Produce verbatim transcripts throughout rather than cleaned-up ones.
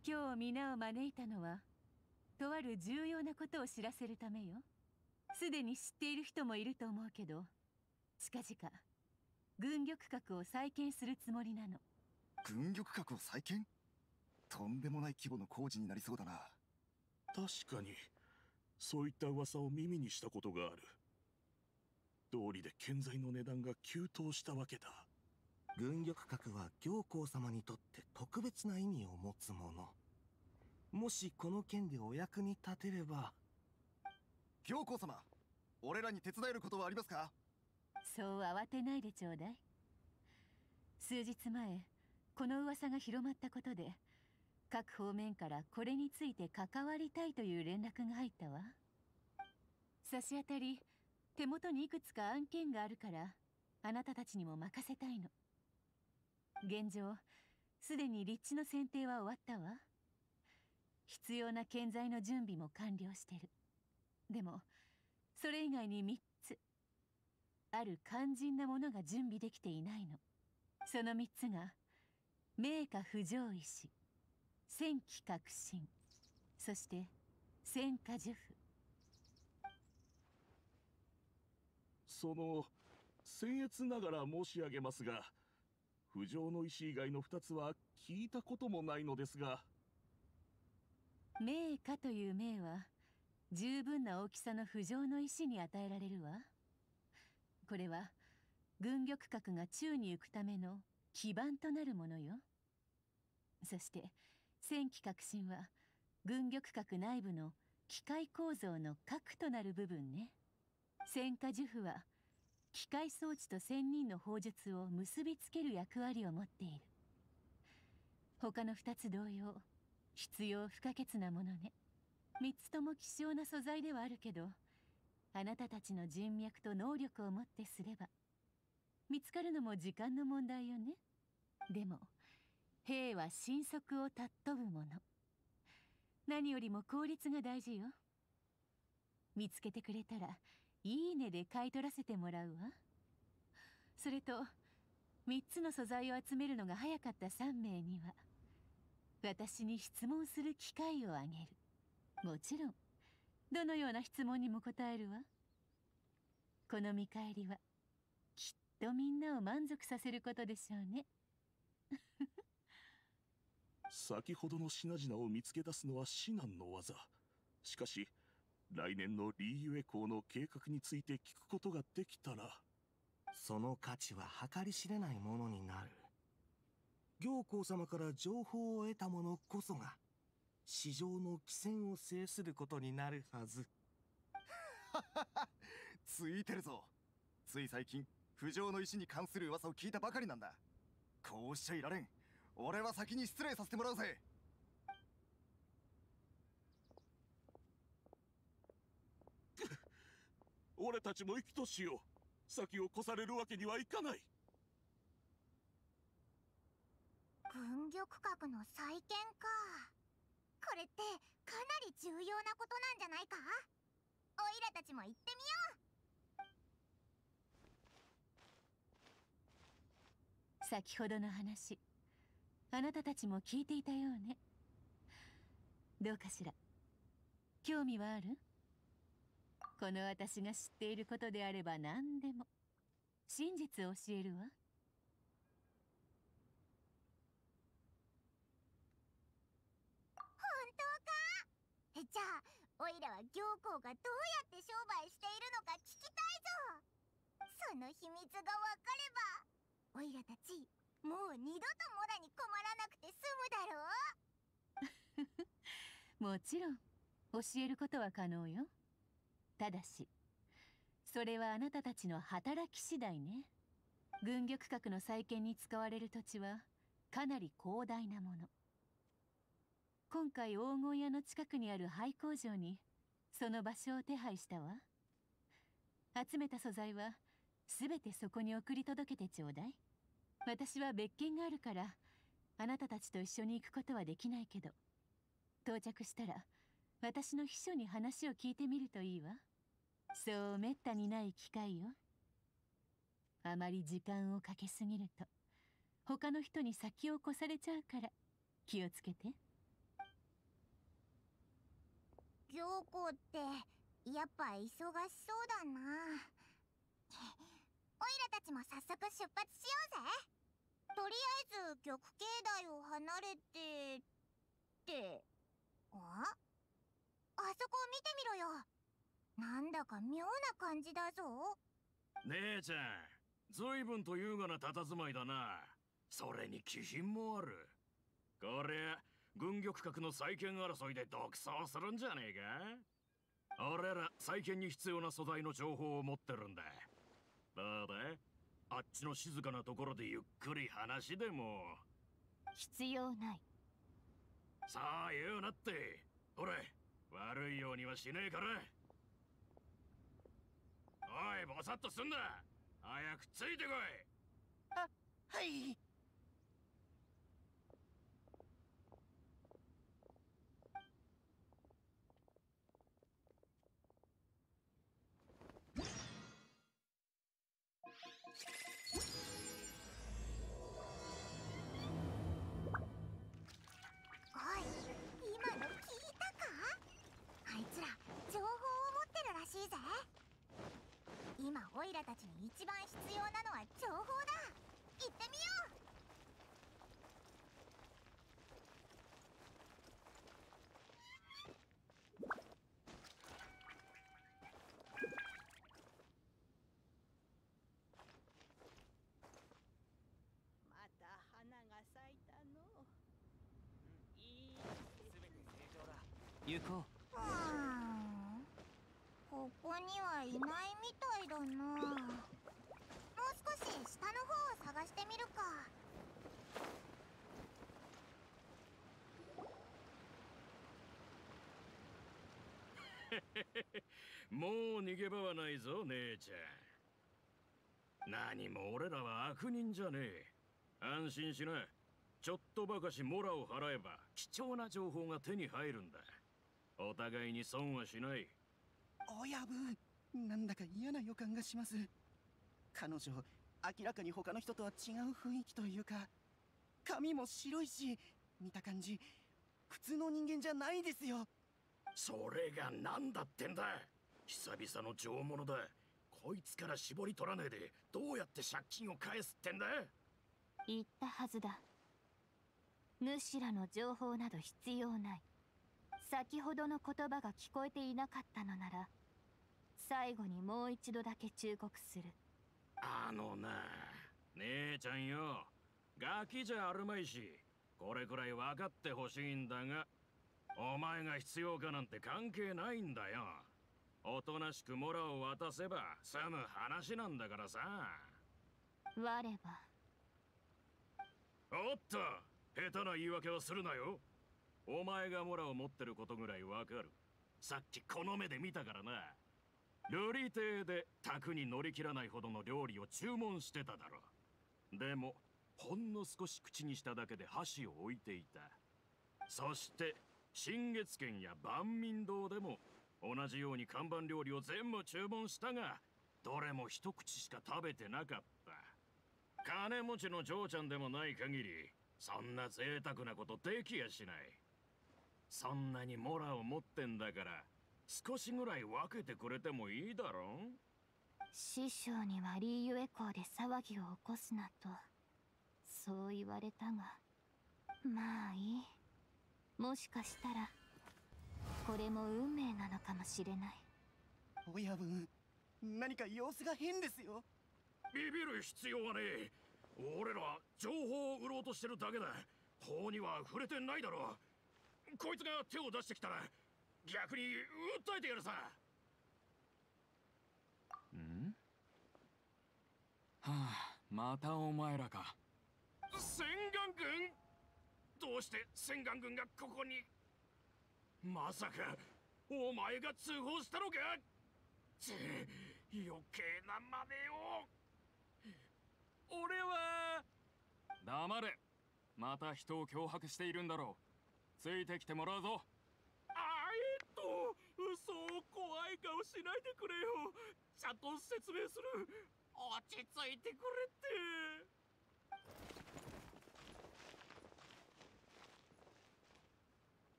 今日皆を招いたのは、とある重要なことを知らせるためよ。すでに知っている人もいると思うけど、近々軍玉閣を再建するつもりなの。 軍玉閣を再建？とんでもない規模の工事になりそうだな。 確かにそういった噂を耳にしたことがある。道理で建材の値段が急騰したわけだ。 軍玉閣は行幸様にとって特別な意味を持つもの。もしこの件でお役に立てれば。 行幸様、俺らに手伝えることはありますか？ そう慌てないでちょうだい。数日前この噂が広まったことで、各方面からこれについて関わりたいという連絡が入ったわ。差し当たり手元にいくつか案件があるから、あなたたちにも任せたいの。現状すでに立地の選定は終わったわ。必要な建材の準備も完了してる。でもそれ以外にみっつある肝心なものが準備できていないの。そのみっつが名家不条石、戦機革新、そして戦火呪符。 その僭越ながら申し上げますが、不浄の石以外のふたつは聞いたこともないのですが。 名家という名は十分な大きさの不浄の石に与えられるわ。これは軍玉閣が宙に浮くための基盤となるものよ。そして戦機革新は軍玉閣内部の機械構造の核となる部分ね。戦火呪符は機械装置と仙人の砲術を結びつける役割を持っている。他のふたつ同様必要不可欠なものね。みっつとも希少な素材ではあるけど、あなたたちの人脈と能力をもってすれば見つかるのも時間の問題よね。でも兵は神速を尊ぶもの。何よりも効率が大事よ。見つけてくれたらいいねで買い取らせてもらうわ。それとみっつの素材を集めるのが早かったさんめいには私に質問する機会をあげる。もちろんどのような質問にも答えるわ。この見返りはきっとみんなを満足させることでしょうね。 先ほどの品々を見つけ出すのは至難の業。しかし来年のリーユエ港の計画について聞くことができたら。 その価値は計り知れないものになる。行幸様から情報を得た者こそが市場の機先を制することになるはず。 ついてるぞ。つい最近不浄の石に関する噂を聞いたばかりなんだ。こうしちゃいられん。俺は先に失礼させてもらうぜ。 俺たちも生きとしよう。先を越されるわけにはいかない。 軍玉閣の再建か。これってかなり重要なことなんじゃないか。おいらたちも行ってみよう。先ほどの話、あなたたちも聞いていたようね。どうかしら、興味はある？この私が知っていることであれば何でも真実を教えるわ。 じゃあおいらは行幸がどうやって商売しているのか聞きたいぞ。その秘密が分かればおいらたちもう二度とモラに困らなくて済むだろう。もちろん教えることは可能よ。ただしそれはあなたたちの働き次第ね。軍玉閣の再建に使われる土地はかなり広大なもの。今回黄金屋の近くにある廃工場にその場所を手配したわ。集めた素材は全てそこに送り届けてちょうだい。私は別件があるからあなたたちと一緒に行くことはできないけど、到着したら私の秘書に話を聞いてみるといいわ。そうめったにない機会よ。あまり時間をかけすぎると他の人に先を越されちゃうから気をつけて。 行幸ってやっぱ忙しそうだな。オイラたちも早速出発しようぜ。とりあえず玉境内を離れてってああそこを見てみろよ。なんだか妙な感じだぞ。 姉ちゃん、随分と優雅な佇まいだな。それに気品もある。こりゃ軍玉閣の再建争いで独走するんじゃねえか。俺ら再建に必要な素材の情報を持ってるんだ。どうだ、あっちの静かなところでゆっくり話でも。 必要ない。 さあ言うなって。ほれ、悪いようにはしねえから。おい、ぼさっとすんな。早くついてこい。 あ、はい。 おい、今の聞いたか？あいつら情報を持ってるらしいぜ。今オイラたちに一番必要なのは情報だ。行ってみよう。 また花が咲いたの。いい。 すべて正常だ。行こう。 うーん、ここにはいないみたいだな。もう少し下の方を探してみるか。 もう逃げ場はないぞ、姉ちゃん。何も俺らは悪人じゃねえ。安心しな。ちょっとばかしモラを払えば貴重な情報が手に入るんだ。お互いに損はしない。 親分、なんだか嫌な予感がします。彼女、明らかに他の人とは違う雰囲気というか、髪も白いし、見た感じ普通の人間じゃないですよ。 それが何だってんだ。久々の上物だ。こいつから絞り取らねえでどうやって借金を返すってんだ。 言ったはずだ。主らの情報など必要ない。先ほどの言葉が聞こえていなかったのなら、最後にもう一度だけ忠告する。 あのな、姉ちゃんよ、ガキじゃあるまいし、これくらい分かってほしいんだが、お前が必要かなんて関係ないんだよ。おとなしくモラを渡せば済む話なんだからさ。 我ば。 おっと、下手な言い訳はするなよ。お前がモラを持ってることぐらいわかる。さっきこの目で見たからな。料理亭で卓に乗り切らないほどの料理を注文してただろ。でもほんの少し口にしただけで箸を置いていた。そして新月軒や万民堂でも同じように看板料理を全部注文したが、どれも一口しか食べてなかった。金持ちの嬢ちゃんでもない限りそんな贅沢なことできやしない。そんなにモラを持ってんだから少しぐらい分けてくれてもいいだろ。 師匠にはリーユエ港で騒ぎを起こすなとそう言われたが、まあいい。もしかしたらこれも運命なのかもしれない。 親分、何か様子が変ですよ。 ビビる必要はねえ。俺ら情報を売ろうとしてるだけだ。法には触れてないだろ。こいつが手を出してきたら逆に訴えてやるさ。 ん？はあ、またお前らか。 千眼軍？どうして千眼軍がここに？まさかお前が通報したのか？ち余計な真似を。俺は黙れ。また人を脅迫しているんだろう。ついてきてもらうぞ。 あえっとそう怖い顔しないでくれよ。ちゃんと説明する。落ち着いてくれって。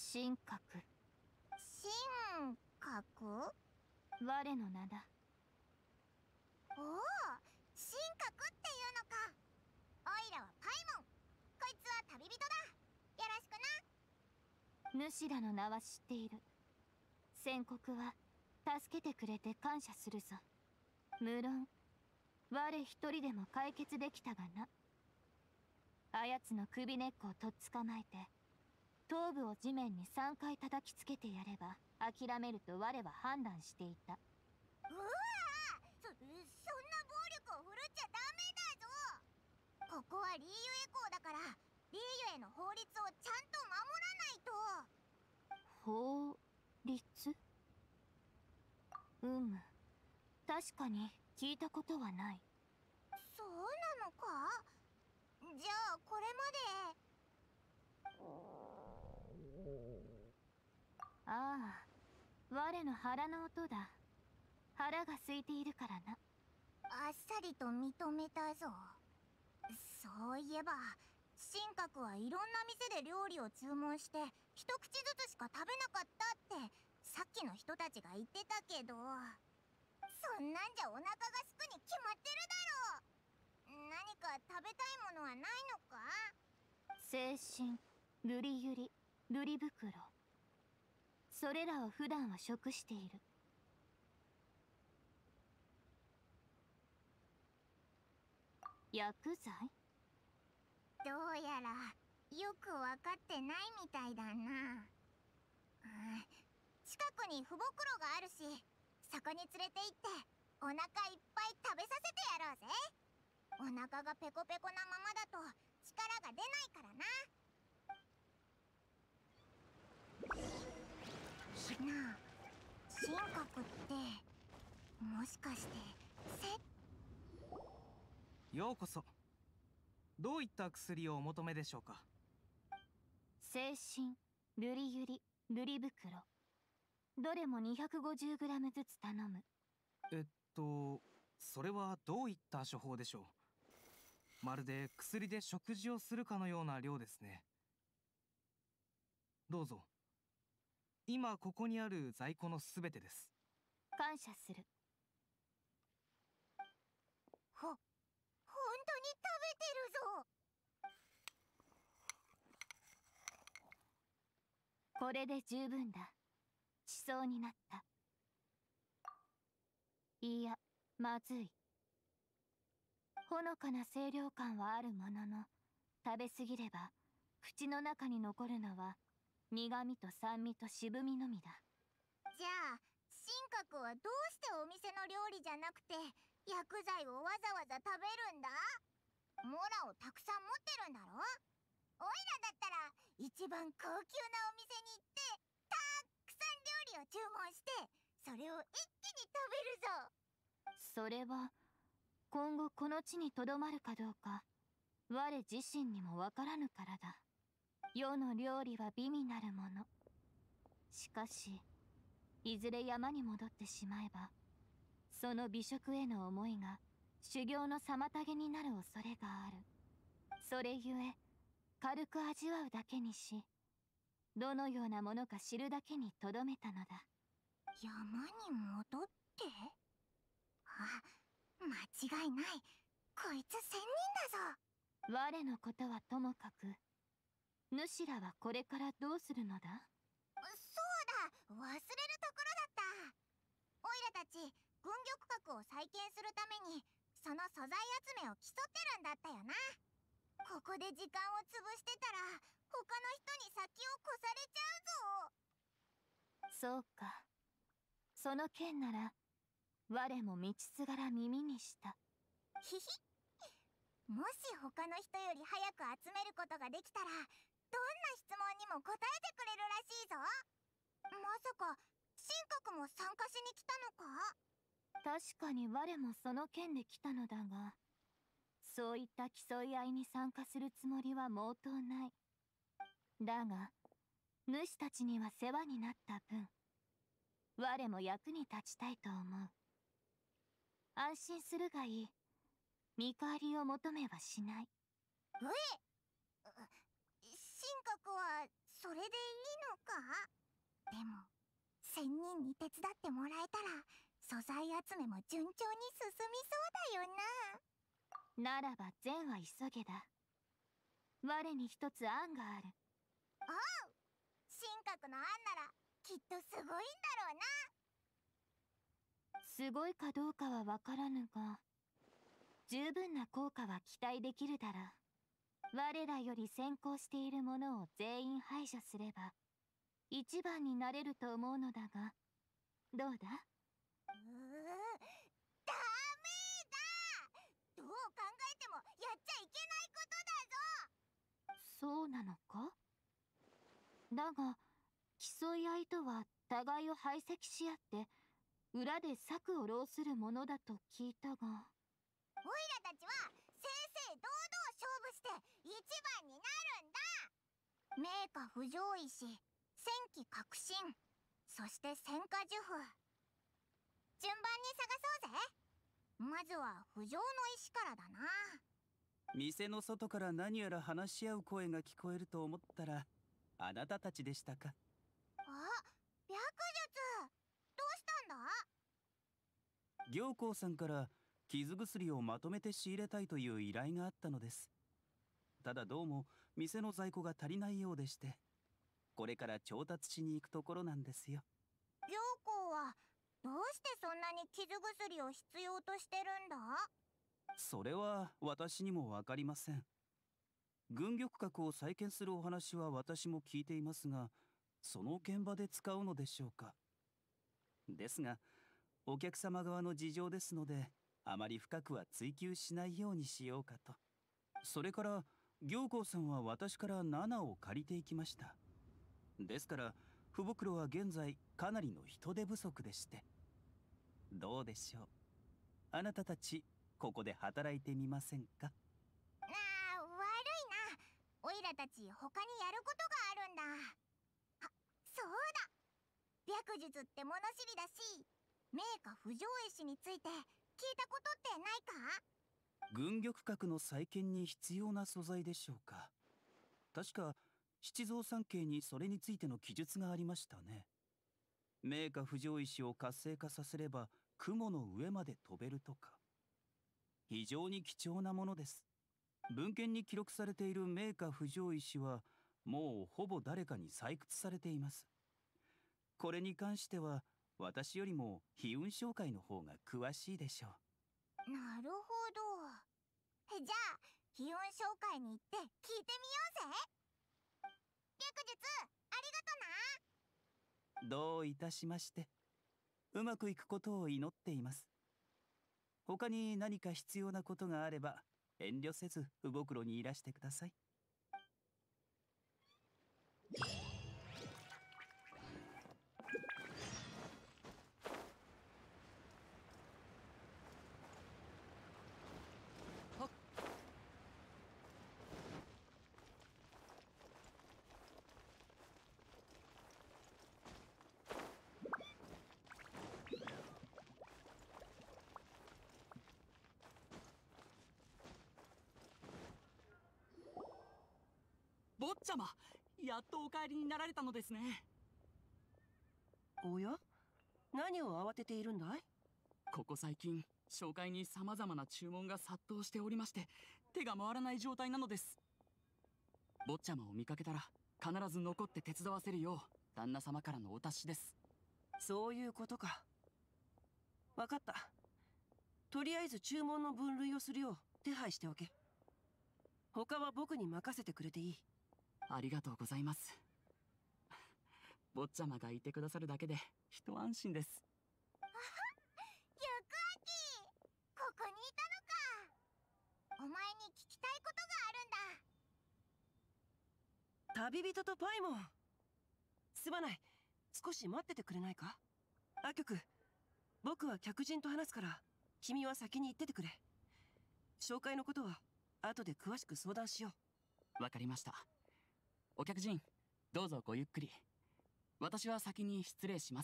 神格。 神格？ 我の名だ。 おお、神格っていうのか。オイラはパイモン。こいつは旅人だ。よろしくな。 主らの名は知っている。宣告は助けてくれて感謝するぞ。無論我一人でも解決できたがな。あやつの首根っこをとっ捕まえて頭部を地面にさんかい叩きつけてやれば諦めると我は判断していた。 うわー、そ、そんな暴力を振るっちゃダメだぞ。ここはリーユエ校だからリーユエの法律をちゃんと守らないと。 法律？うむ、確かに聞いたことはない。 そうなのか。じゃあこれまで。 ああ、我の腹の音だ。腹が空いているからな。 あっさりと認めたぞ。そういえば神格はいろんな店で料理を注文して一口ずつしか食べなかったってさっきの人たちが言ってたけど、そんなんじゃお腹がすくに決まってるだろう。何か食べたいものはないのか。 精神、瑠璃ゆり、瑠璃袋、それらを普段は食している。薬剤？ どうやらよくわかってないみたいだな。うん、近くに腐袋があるし、そこに連れて行ってお腹いっぱい食べさせてやろうぜ。お腹がペコペコなままだと力が出ないからな。なあ、神格ってもしかしてせ。 ようこそ。どういった薬をお求めでしょうか。 精神、瑠璃ゆり、瑠璃袋、どれも にひゃくごじゅうグラム ずつ頼む。 えっとそれはどういった処方でしょう。まるで薬で食事をするかのような量ですね。どうぞ。今ここにある在庫のすべてです。 感謝する。 ほ、本当に食べてるぞ。 これで十分だ。しそうになった。いや、まずい。ほのかな清涼感はあるものの、食べ過ぎれば口の中に残るのは苦味と酸味と渋みのみだ。 じゃあ神格はどうしてお店の料理じゃなくて薬剤をわざわざ食べるんだ。モラをたくさん持ってるんだろ。オイラだったら一番高級なお店に行ってたくさん料理を注文してそれを一気に食べるぞ。 それは今後この地にとどまるかどうか我自身にもわからぬからだ。世の料理は美味なるもの。しかしいずれ山に戻ってしまえばその美食への思いが修行の妨げになる恐れがある。それゆえ軽く味わうだけにし、どのようなものか知るだけにとどめたのだ。 山に戻って？あ、間違いない。こいつ仙人だぞ。 我のことはともかく、主らはこれからどうするのだ？ そうだ、忘れるところだった。オイラたち軍玉閣を再建するためにその素材集めを競ってるんだったよな。ここで時間を潰してたら他の人に先を越されちゃうぞ。 そうか。その件なら我も道すがら耳にした。 ひひ。もし他の人より早く集めることができたらどんな質問にも答えてくれるらしいぞ。まさか神格も参加しに来たのか？ 確かに我もその件で来たのだが、そういった競い合いに参加するつもりは毛頭ない。だが主たちには世話になった分、我も役に立ちたいと思う。安心するがいい。見返りを求めはしない。 ええ、神格はそれでいいのか？でも仙人に手伝ってもらえたら素材集めも順調に進みそうだよな。ならば善は急げだ。我に一つ案がある。 おう、神格の案ならきっとすごいんだろうな。 すごいかどうかはわからぬが、十分な効果は期待できるだろう。我らより先行している者を全員排除すれば一番になれると思うのだが、どうだ？ うー、ダメだ。どう考えてもやっちゃいけないことだぞ。 そうなのか？だが競い合いとは互いを排斥し合って裏で策を浪するものだと聞いたが。 オイラたちは正々堂々勝負して一番になるんだ。名家不条石、戦機革新、そして戦火呪符、順番に探そうぜ。まずは不条の石からだな。 店の外から何やら話し合う声が聞こえると思ったら、あなたたちでしたか。 あ、白術、どうしたんだ？ 行幸さんから傷薬をまとめて仕入れたいという依頼があったのです。ただどうも店の在庫が足りないようでして、これから調達しに行くところなんですよ。 行幸はどうしてそんなに傷薬を必要としてるんだ？ それは私にもわかりません。軍玉閣を再建するお話は私も聞いていますが、その現場で使うのでしょうか。ですがお客様側の事情ですので、あまり深くは追求しないようにしようかと。それから行幸さんは私からななを借りていきました。ですから福袋は現在かなりの人手不足でして。どうでしょう、あなたたちここで働いてみませんか？ あー、悪いな。オイラたち他にやることがあるんだ。あ、そうだ、白術って物知りだし、名家不条石について聞いたことってないか？ 軍玉閣の再建に必要な素材でしょうか。確か七蔵三景にそれについての記述がありましたね。名家不条石を活性化させれば雲の上まで飛べるとか。非常に貴重なものです。文献に記録されている名家不条石はもうほぼ誰かに採掘されています。これに関しては私よりも飛雲商会の方が詳しいでしょう。 なるほど。じゃあ飛雲商会に行って聞いてみようぜ。白術、ありがとな。 どういたしまして。うまくいくことを祈っています。他に何か必要なことがあれば遠慮せず福袋にいらしてください。 坊ちゃま、やっとお帰りになられたのですね。 おや、何を慌てているんだい？ ここ最近商会に様々な注文が殺到しておりまして、手が回らない状態なのです。坊ちゃまを見かけたら必ず残って手伝わせるよう旦那様からのお達しです。 そういうことか。わかった。とりあえず注文の分類をするよう手配しておけ。他は僕に任せてくれていい。 ありがとうございます。坊ちゃまがいてくださるだけで一安心です。 あはっ、ゆくあき、ここにいたのか。お前に聞きたいことがあるんだ。 旅人とパイモン、すまない。少し待っててくれないか？アキョク、僕は客人と話すから君は先に行っててくれ。紹介のことは後で詳しく相談しよう。わかりました。お客人、どうぞごゆっくり。私は先に失礼します。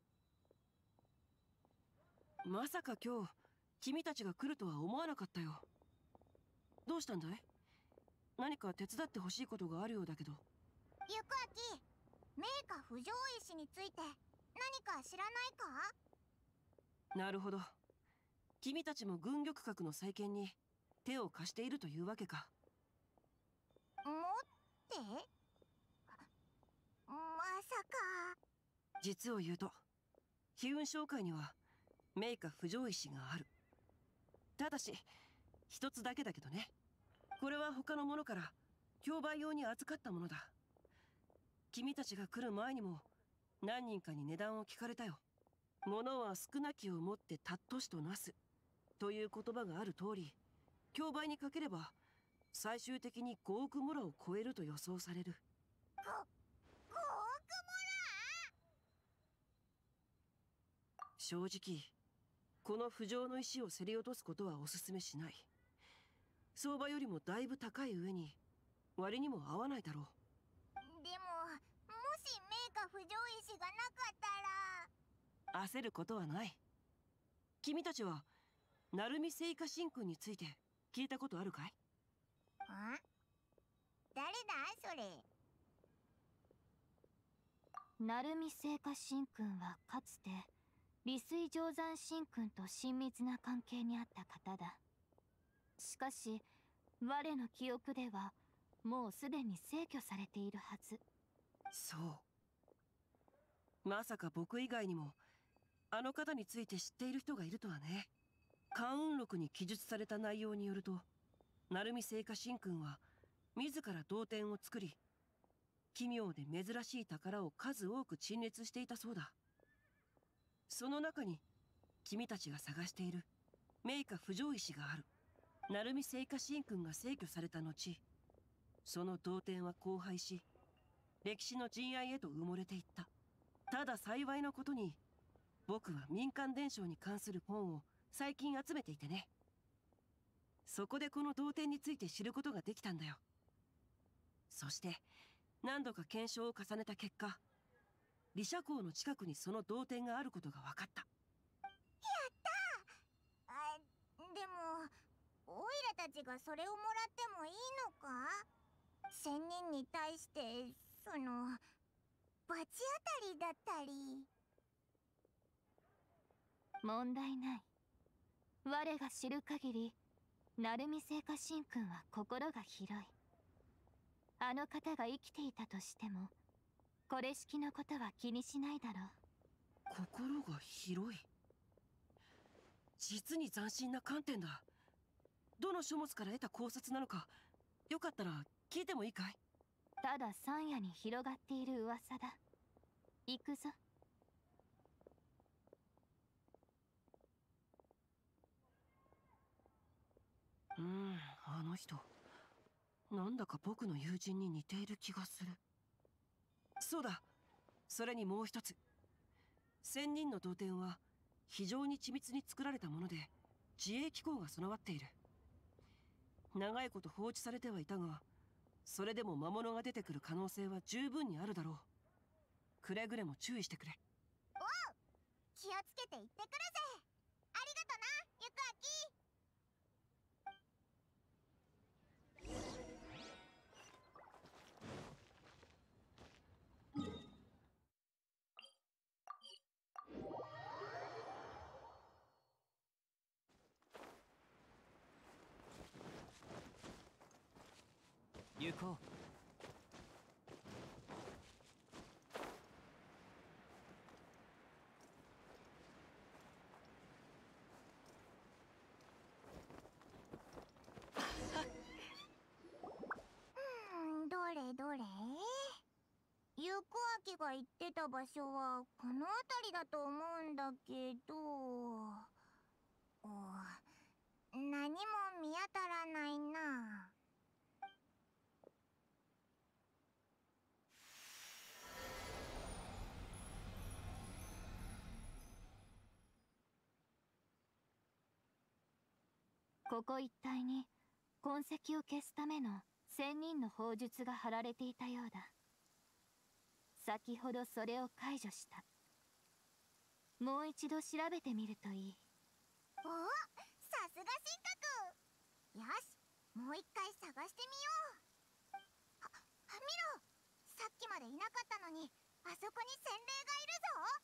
まさか今日君たちが来るとは思わなかったよ。どうしたんだい？何か手伝ってほしいことがあるようだけど。 いゆくあき、名家不条石について何か知らないか？ なるほど。君たちも軍玉閣の再建に手を貸しているというわけか。 もってまさか。 実を言うと、飛雲商会には名家不条石がある。ただし一つだけだけどね。これは他の者から競売用に預かったものだ。君たちが来る前にも何人かに値段を聞かれたよ。物は少なきをもって尊しとなすという言葉がある通り、競売にかければ最終的にごおくモラを超えると予想される。 ご、ごおくモラ？ 正直この不浄の石を競り落とすことはお勧めしない。相場よりもだいぶ高い上に割にも合わないだろう。 でも、もし名家不条石がなかったら。 焦ることはない。君たちは鳴海聖火神君について聞いたことあるかい？ ん？誰だそれ？ 鳴海聖火神君はかつて利水定山神君と親密な関係にあった方だ。しかし我の記憶ではもうすでに逝去されているはず。 そう。まさか僕以外にもあの方について知っている人がいるとはね。関雲録に記述された内容によると、鳴海聖火神君は自ら銅天を作り、奇妙で珍しい宝を数多く陳列していたそうだ。その中に君たちが探している名家不条石がある。鳴海聖火神君が逝去された後、その銅天は荒廃し、歴史の陣愛へと埋もれていった。ただ幸いなことに、僕は民間伝承に関する本を最近集めていてね。そこでこの銅天について知ることができたんだよ。そして何度か検証を重ねた結果、李社港の近くにその銅天があることが分かった。 やったー。あ、でもオイラたちがそれをもらってもいいのか？仙人に対してその罰当たりだったり。 問題ない。我が知る限り鳴海聖火神君は心が広い。あの方が生きていたとしてもこれ式のことは気にしないだろう。心が広い。実に斬新な観点だ。どの書物から得た考察なのか、よかったら聞いてもいいかい？ ただ山野に広がっている噂だ。行くぞ。 うーん、あの人なんだか僕の友人に似ている気がする。そうだ、それにもう一つ。仙人の銅天は非常に緻密に作られたもので、自衛機構が備わっている。長いこと放置されてはいたが、それでも魔物が出てくる可能性は十分にあるだろう。くれぐれも注意してくれ。 おう、気をつけて行ってくるぜ。ありがとな、ゆくあき。 行こう。 うん、どれどれ。ゆくあきが言ってた場所はこの辺りだと思うんだけど、お何も見当たらないな。 ここ一帯に痕跡を消すための仙人の砲術が張られていたようだ。先ほどそれを解除した。もう一度調べてみるといい。 お、さすが神格。よし、もう一回探してみよう。は、見ろ、さっきかったのに、あそこに洗礼がいるぞ。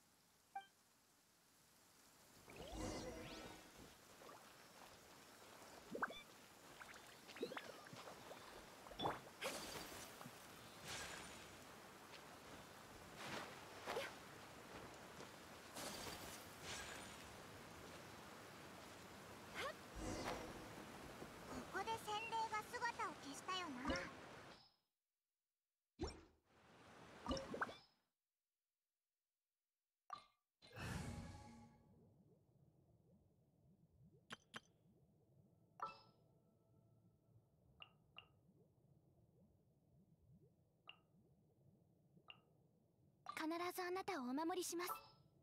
ここで洗礼が姿を消したよな。 必ずあなたをお守りします。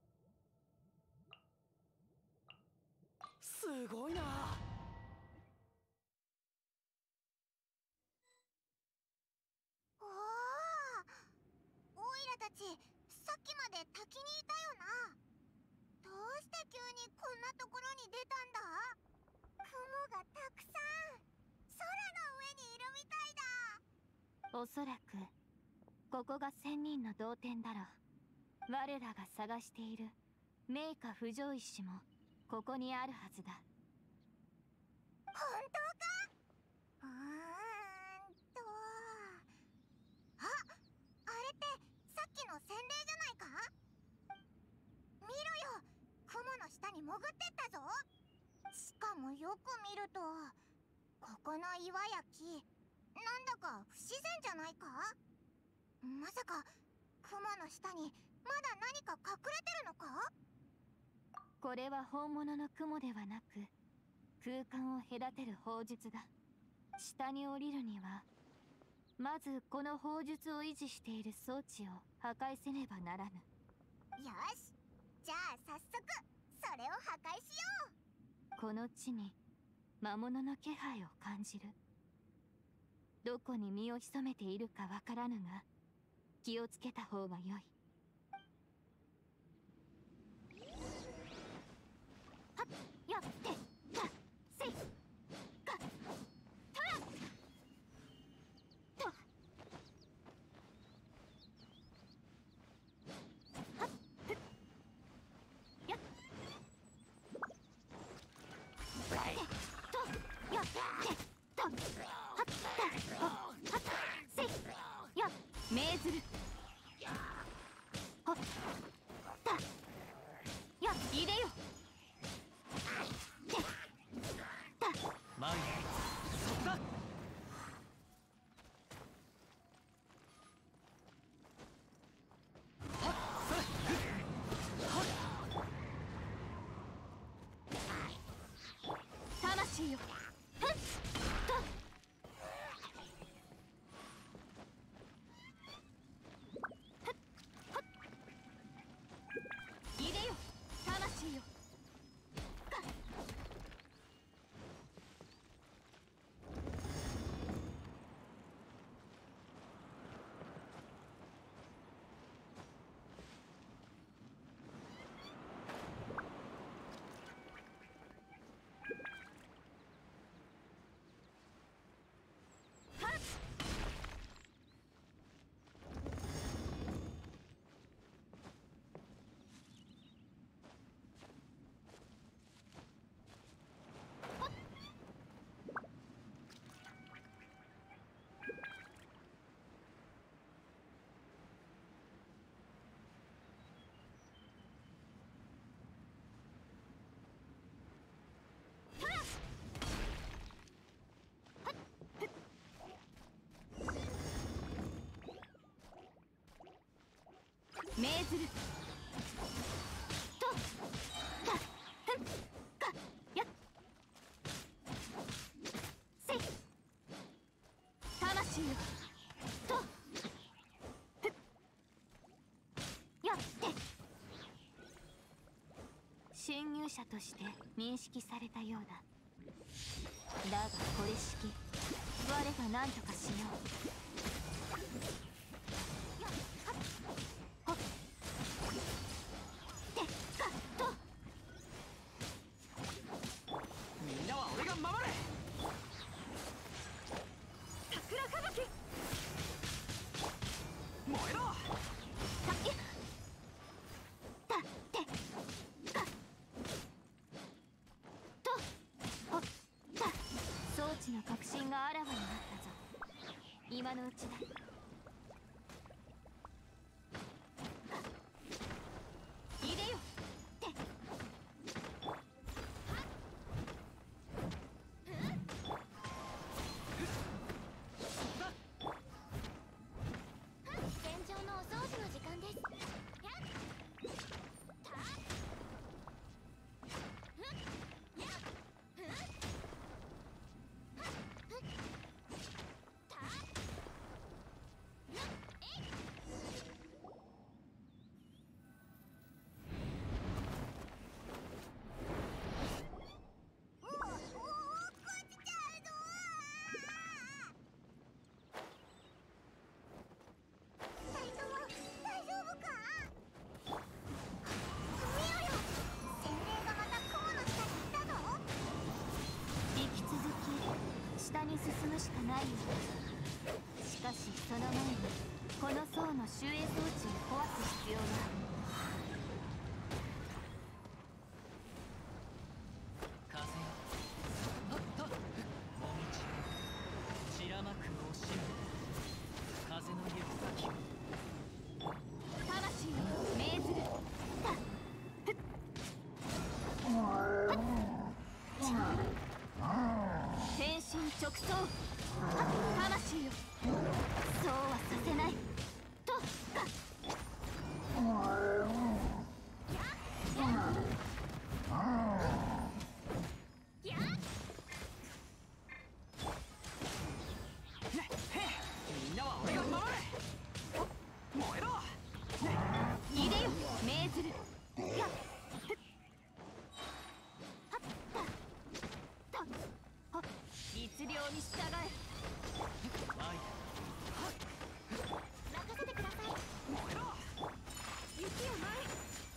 すごいな。 おお、オイラたちさっきまで滝にいたよな。どうして急にこんなところに出たんだ。雲がたくさん空の上にいるみたいだ。 おそらくここが仙人の同点だろう。我らが探している名家不浄石もここにあるはずだ。 本当か。うーんとあ、あれってさっきの洗礼じゃないか。見ろよ、雲の下に潜ってったぞ。しかもよく見るとここの岩や木、なんだか不自然じゃないか。まさか雲の下にまだ何か隠れてるのか。 これは本物の雲ではなく空間を隔てる砲術だ。下に降りるにはまずこの砲術を維持している装置を破壊せねばならぬ。 よし、じゃあ早速それを破壊しよう。 この地に魔物の気配を感じる。どこに身を潜めているかわからぬが気をつけた方がよい。はっやってかせいかたとはっふっやっとやってとはったはっせいや命ずるはったや入れよてたマイそこだ。 魂よふっと入れよ魂よかはっ命ずるとたふんかやっせい魂よとふっやって侵入者として認識されたようだ。だがこれしき我が何とかしよう。 みんなは俺が守れ。桜吹雪燃えろ。 真があらわになったぞ。今のうちだ。入れよって戦場のお掃除の時間です。 に進むしかないよ。しかしその前にこの層の集英装置を壊す必要がある。 風よほっともみち散らまくおしめ風の行く先魂を命ずる。天心直送。魂よそうはさせないと。 みんなは俺が守れ。燃えろ。 入れよ命ずる。律令に従え。 任せてください。 燃えろ。 雪を舞い。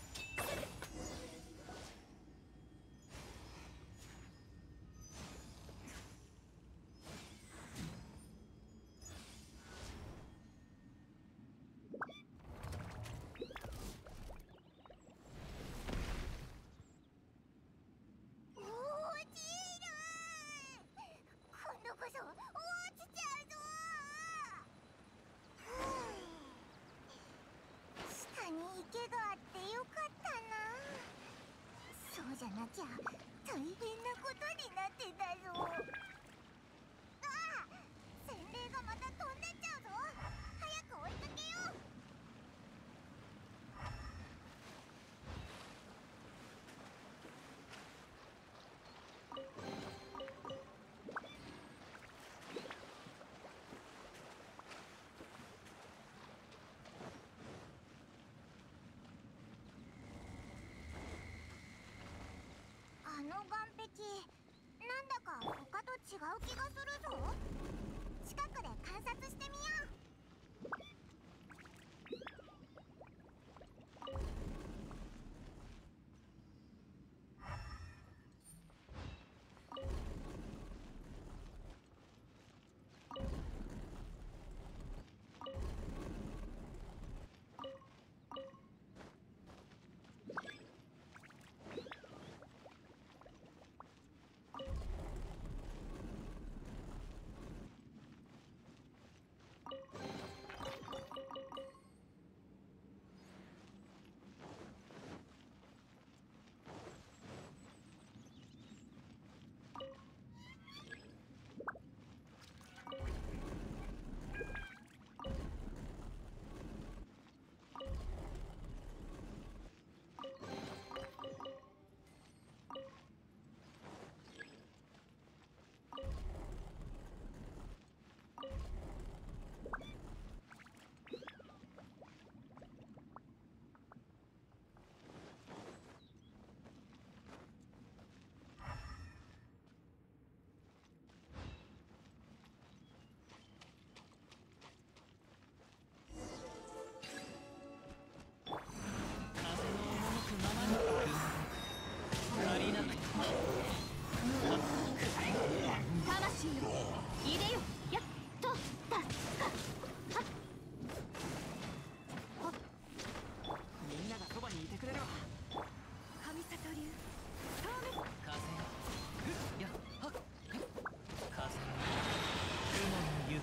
じゃなきゃ大変なことになってたぞ。ああ、洗礼がまた飛んでっちゃうぞ。早く追いかけよう。あの岸壁、なんだか他と違う気がするぞ。近くで観察してみよう。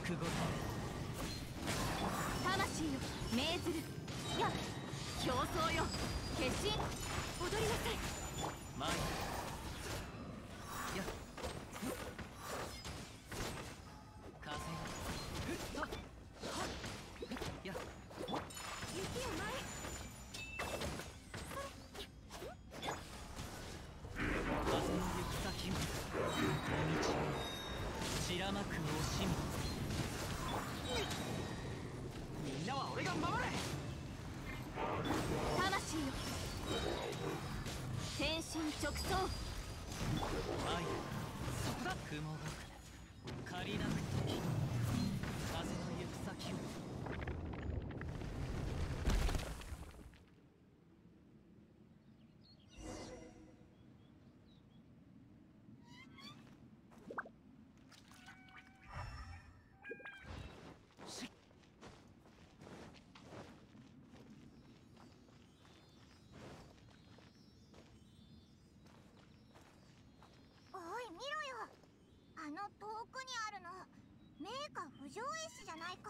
覚悟魂よ命ずる。や競争よ決心。踊りなさい。 前や風よや雪よ前。 風の行く先を道を散らまく惜しみ。みんなは俺が守れ。 魂よ天心直送。 愛そこだ。雲が借りなく時風の行く先を。 おい見ろよ、あの遠くにあるの名家不条絵師じゃないか。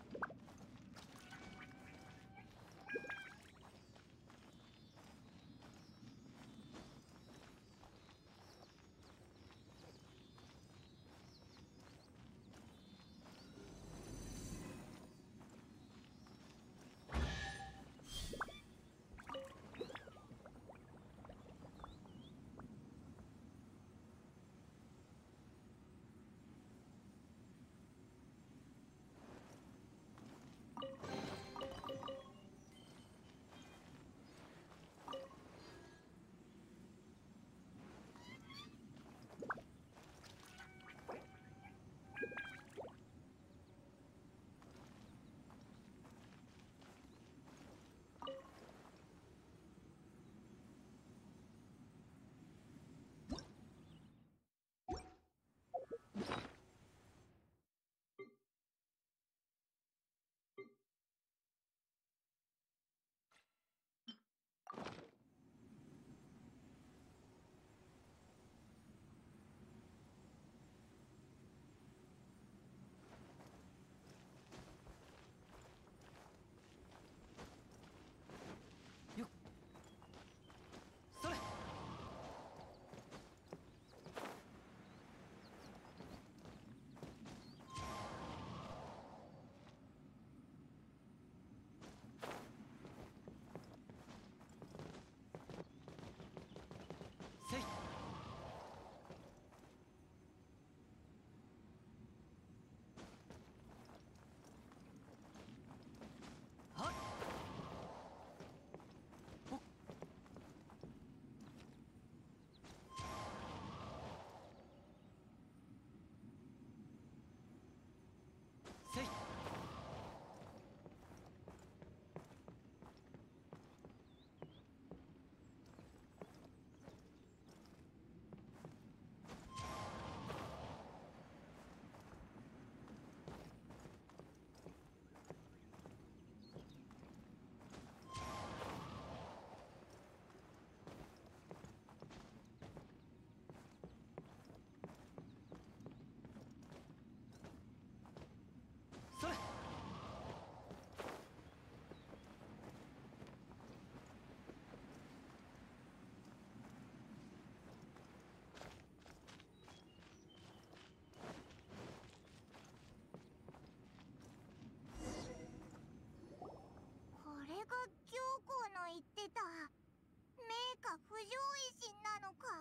言ってた名家不条絵師なのか。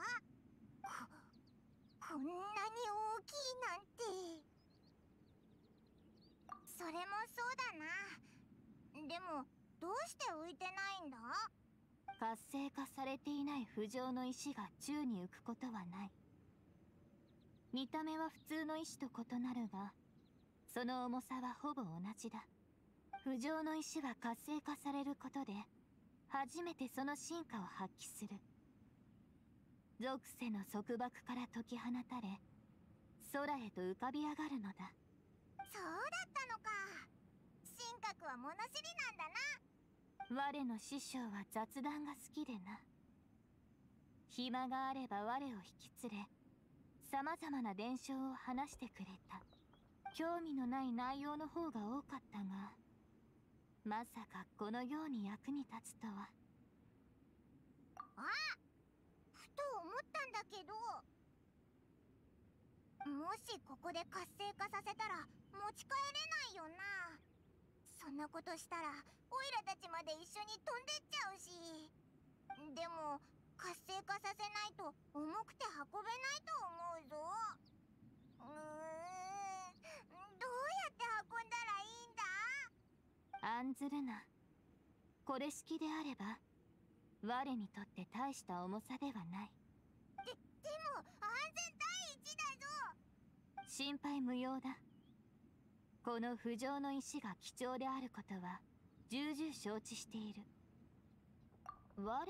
こ、こんなに大きいなんて。それもそうだな。でもどうして浮いてないんだ。 活性化されていない不浄の石が宙に浮くことはない。見た目は普通の石と異なるが、その重さはほぼ同じだ。不浄の石は活性化されることで初めてその真価を発揮する。属性の束縛から解き放たれ空へと浮かび上がるのだ。 そうだったのか。神格は物知りなんだな。 我の師匠は雑談が好きでな。暇があれば我を引き連れさまざまな伝承を話してくれた。 興味のない内容の方が多かったが、まさかこのように役に立つとは。 あ、ふと思ったんだけど、もしここで活性化させたら持ち帰れないよな。そんなことしたらオイラたちまで一緒に飛んでっちゃうし。でも活性化させないと重くて運べないと思うぞ。うーん、どうやって運んだらいいんだ？ 案ずるな。これ式であれば我にとって大した重さではない。 で、でも安全第一だぞ。 心配無用だ。この浮上の石が貴重であることは重々承知している。我を？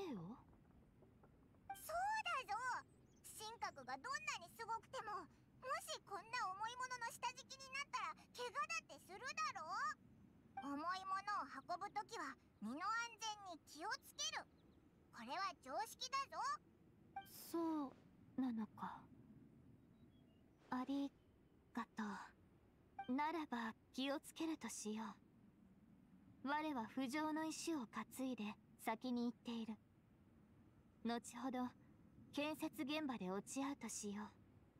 そうだぞ。神格がどんなにすごくても、もしこんな重いものの下敷きになったら怪我だってするだろう。重いものを運ぶときは身の安全に気をつける。これは常識だぞ。 そうなのか。ありがとう。ならば気をつけるとしよう。我は浮上の石を担いで先に行っている。後ほど建設現場で落ち合うとしよう。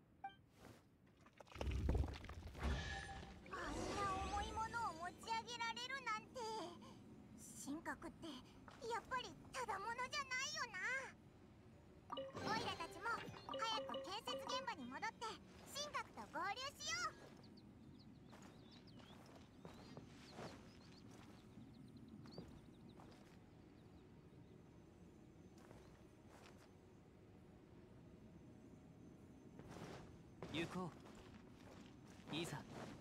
あんな重いものを持ち上げられるなんて、神格ってやっぱりただものじゃないよな。オイラたちも早く建設現場に戻って神格と合流しよう。 行こう。いざ。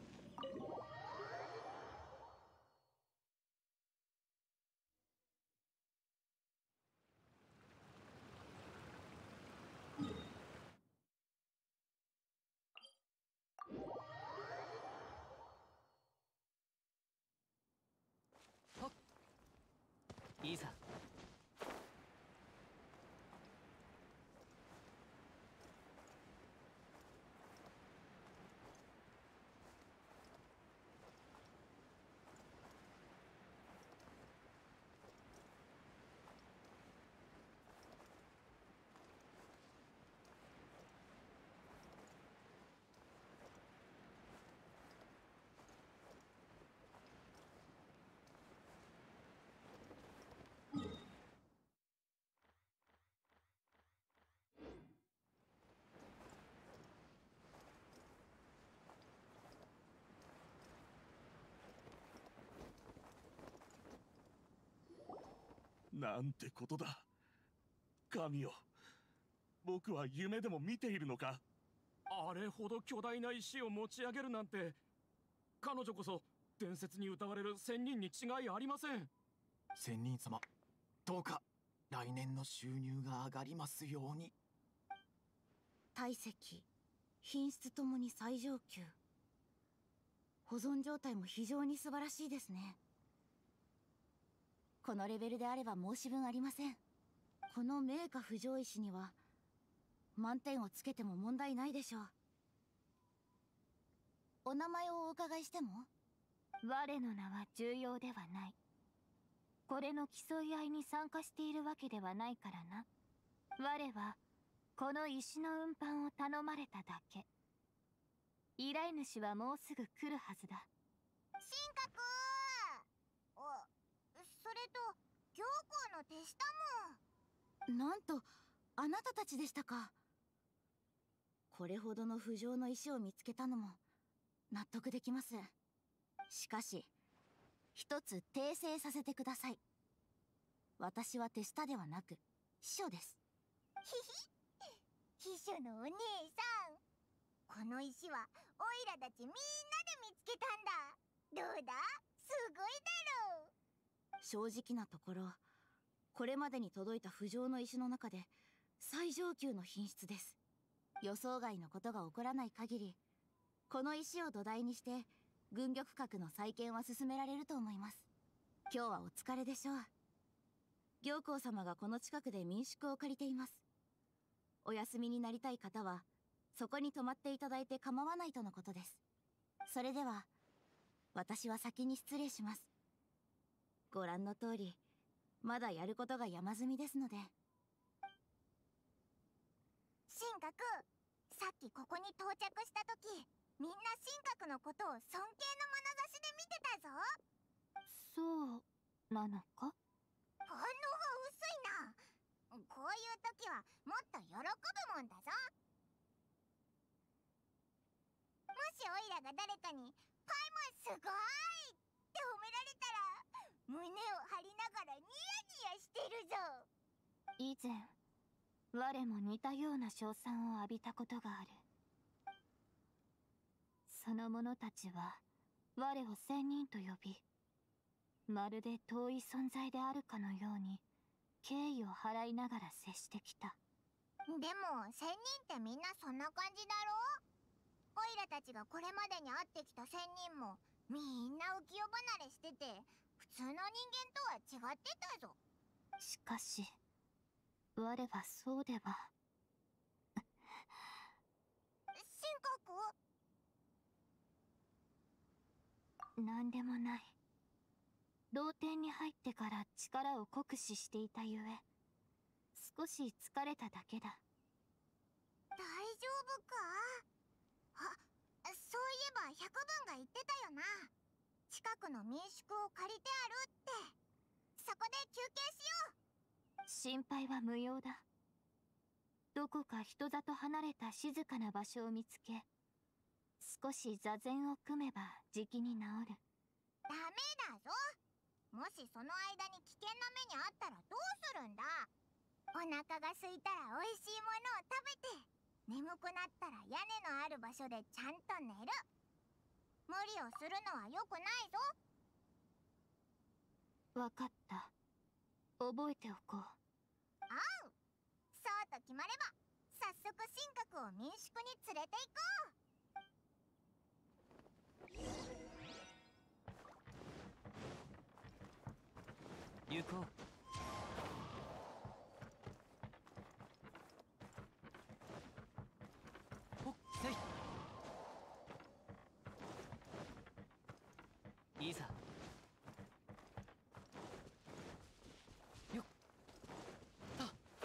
いざ。 なんてことだ。神よ、僕は夢でも見ているのか。 あれほど巨大な石を持ち上げるなんて、彼女こそ伝説に歌われる仙人に違いありません。 仙人様、どうか来年の収入が上がりますように。 体積、品質ともに最上級。保存状態も非常に素晴らしいですね。このレベルであれば申し分ありません。この名家浮上石には満点をつけても問題ないでしょう。お名前をお伺いしても？ 我の名は重要ではない。これの競い合いに参加しているわけではないからな。我はこの石の運搬を頼まれただけ。依頼主はもうすぐ来るはずだ。 神格。お、それと行幸の手下も。 なんとあなたたちでしたか。これほどの浮上の石を見つけたのも納得できます。しかし一つ訂正させてください。私は手下ではなく秘書です。 ひひ、秘書のお姉さん。この石はオイラたちみんなで見つけたんだ。どうだ、すごいだろう。 正直なところ、これまでに届いた浮上の石の中で最上級の品質です。予想外のことが起こらない限り、この石を土台にして軍玉閣の再建は進められると思います。今日はお疲れでしょう。行幸様がこの近くで民宿を借りています。お休みになりたい方はそこに泊まっていただいて構わないとのことです。 それでは私は先に失礼します。ご覧の通りまだやることが山積みですので。 神格、さっきここに到着した時、みんな神格のことを尊敬の眼差しで見てたぞ。 そうなのか？ 反応が薄いな。こういう時はもっと喜ぶもんだぞ。もしオイラが誰かに「パイモンすごい!」って褒められたら胸を張りながらニヤニヤしてるぞ。 以前我も似たような称賛を浴びたことがある。その者たちは我を仙人と呼び、まるで遠い存在であるかのように敬意を払いながら接してきた。 でも仙人ってみんなそんな感じだろ？オイラたちがこれまでに会ってきた仙人もみんな浮世離れしてて普通の人間とは違ってたぞ。 しかし我はそうでは。 神格？ 何でもない。同点に入ってから力を酷使していたゆえ少し疲れただけだ。 大丈夫か？あ、そういえば百分が言ってたよな。近くの民宿を借りてあるって。そこで休憩しよう。 心配は無用だ。どこか人里離れた静かな場所を見つけ、少し座禅を組めばじきに治る。 ダメだぞ。もしその間に危険な目にあったらどうするんだ？お腹が空いたら美味しいものを食べて、眠くなったら屋根のある場所でちゃんと寝る。無理をするのは良くないぞ。 わかった。覚えておこう。 あう。そうと決まれば早速神格を民宿に連れて行こう。行こう。ほっせい。いざ。よっ。た。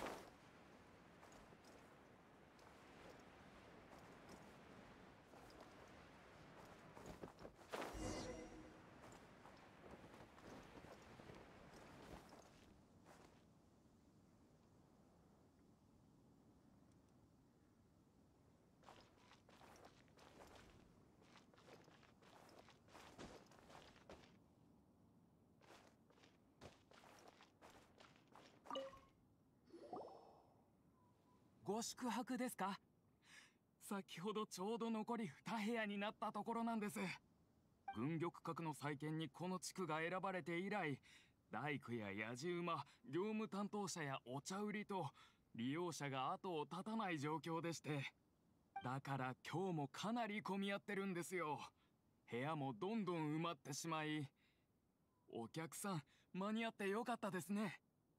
ご宿泊ですか？先ほどちょうど残りに部屋になったところなんです。軍玉閣の再建にこの地区が選ばれて以来、大工ややじ馬、業務担当者やお茶売りと利用者が後を絶たない状況でして、だから今日もかなり混み合ってるんですよ。部屋もどんどん埋まってしまい、お客さん間に合ってよかったですね。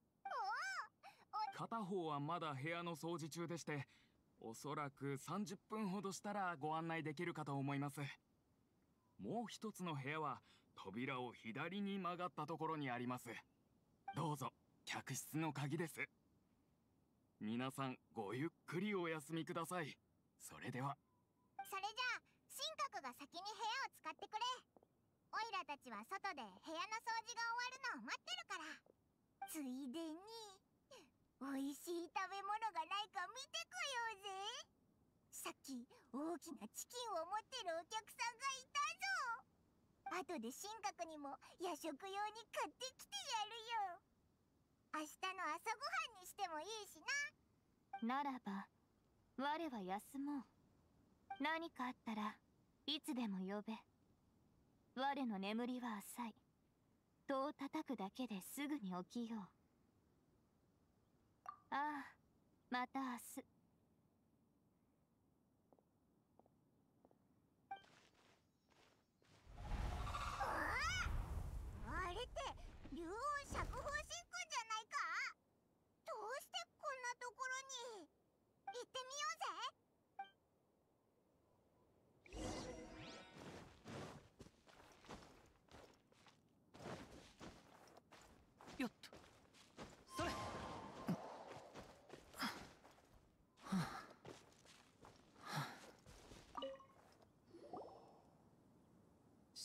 片方はまだ部屋の掃除中でして、おそらくさんじゅっぷんほどしたらご案内できるかと思います。もう一つの部屋は扉を左に曲がったところにあります。どうぞ、客室の鍵です。皆さんごゆっくりお休みください。それでは。 それじゃあ神格が先に部屋を使ってくれ。オイラたちは外で部屋の掃除が終わるのを待ってるから。ついでに美味しい食べ物がないか見てこようぜ。さっき大きなチキンを持ってるお客さんがいたぞ。後で神格にも夜食用に買ってきてやるよ。明日の朝ごはんにしてもいいしな。ならば我は休もう。何かあったらいつでも呼べ。我の眠りは浅い。戸を叩くだけですぐに起きよう。ああ、また明日。 あれって竜王釈放神君じゃないか。どうしてこんなところに。行ってみようぜ。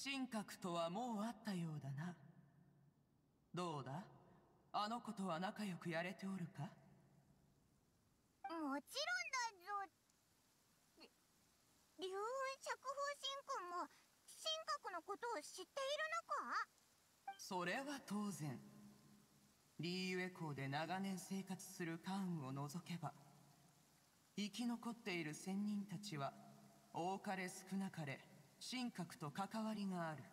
神格とはもう会ったようだな。どうだ、あの子とは仲良くやれておるか？ もちろんだぞ。り龍雲釈放神君も神格のことを知っているのか？ それは当然。リーユエ港で長年生活する関羽を除けば、生き残っている仙人たちは多かれ少なかれ神格と関わりがある。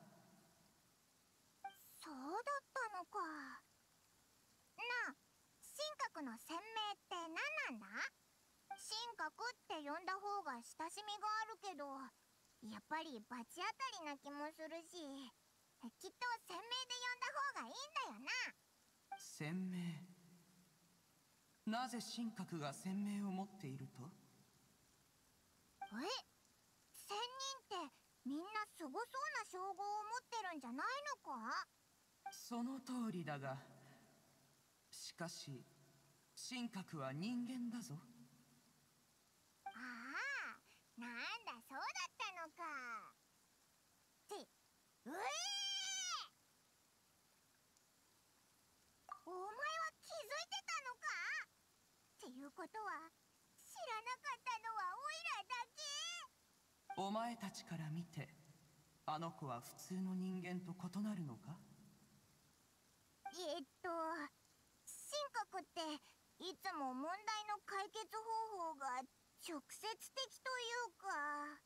そうだったのか。なあ、神格の鮮明って何なんだ？神格って呼んだ方が親しみがあるけど、やっぱり罰当たりな気もするし、きっと鮮明で呼んだ方がいいんだよな。 鮮明。なぜ神格が鮮明を持っていると？ え、仙人ってみんなすごそうな称号を持ってるんじゃないのか？ その通りだが、しかし神格は人間だぞ。 ああ、なんだそうだったのか。って、うえー、お前は気づいてたのか？っていうことは知らなかったのはオイラだけ？ お前たちから見て、あの子は普通の人間と異なるのか？ えっと、神格っていつも問題の解決方法が直接的というか。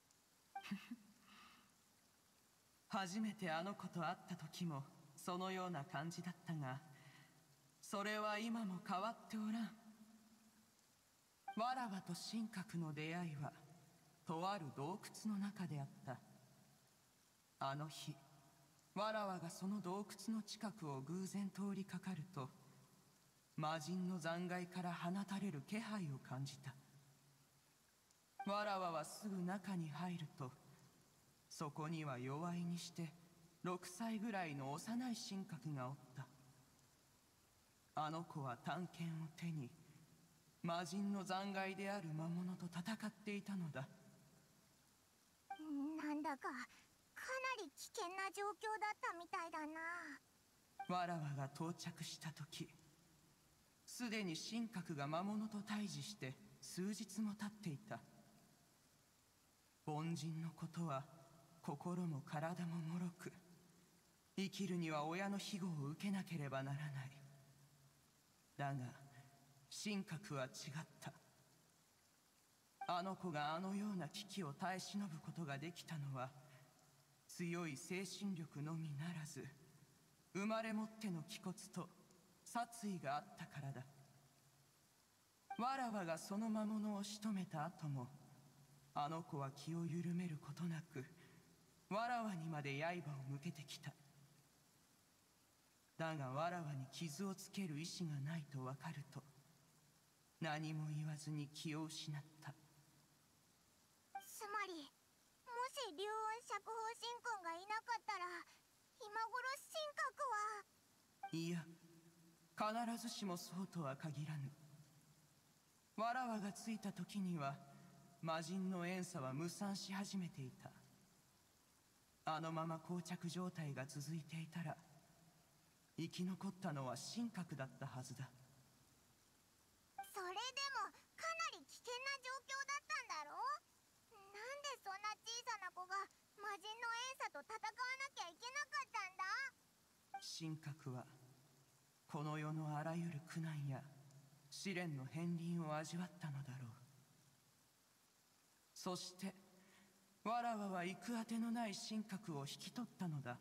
初めてあの子と会った時もそのような感じだったが、それは今も変わっておらん。わらわと神格の出会いはとある洞窟の中であった。あの日、わらわがその洞窟の近くを偶然通りかかると、魔人の残骸から放たれる気配を感じた。わらわはすぐ中に入ると、そこには弱いにしてろくさいぐらいの幼い神格がおった。あの子は短剣を手に魔人の残骸である魔物と戦っていたのだ。 なんだかかなり危険な状況だったみたいだな。 わらわが到着した時、すでに神格が魔物と対峙して数日も経っていた。凡人のことは心も体も脆く、生きるには親の庇護を受けなければならない。だが神格は違った。あの子があのような危機を耐え忍ぶことができたのは、強い精神力のみならず、生まれ持っての気骨と殺意があったからだ。わらわがその魔物を仕留めた後も、あの子は気を緩めることなく、わらわにまで刃を向けてきた。だがわらわに傷をつける意志がないとわかると、何も言わずに気を失った。 つまり、もし龍雲釈放神君がいなかったら、今頃神格は。 いや、必ずしもそうとは限らぬ。わらわが着いた時には魔人の怨嗟は無産し始めていた。あのまま膠着状態が続いていたら、生き残ったのは神格だったはずだ。 それでもかなり危険な状況だったんだろう？なんでそんな小さな子が魔人の怨嗟と戦わなきゃいけなかったんだ？ 神格はこの世のあらゆる苦難や試練の片鱗を味わったのだろう。そしてわらわは行くあてのない神格を引き取ったのだ。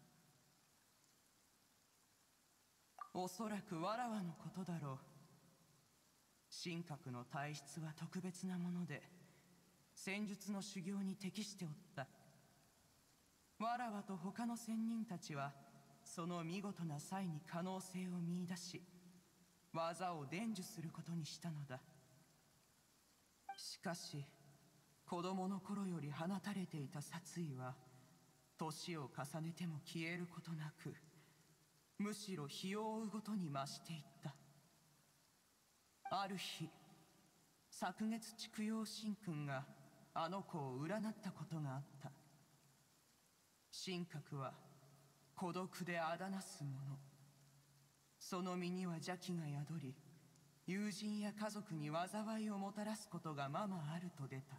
おそらくわらわのことだろう。神格の体質は特別なもので、戦術の修行に適しておった。わらわと他の仙人たちはその見事な才に可能性を見出し、技を伝授することにしたのだ。しかし子供の頃より放たれていた殺意は年を重ねても消えることなく、むしろ日を追うごとに増していった。ある日、昨月畜養神君があの子を占ったことがあった。 神格は孤独であだなす者。その身には邪気が宿り、友人や家族に災いをもたらすことがままあると出た。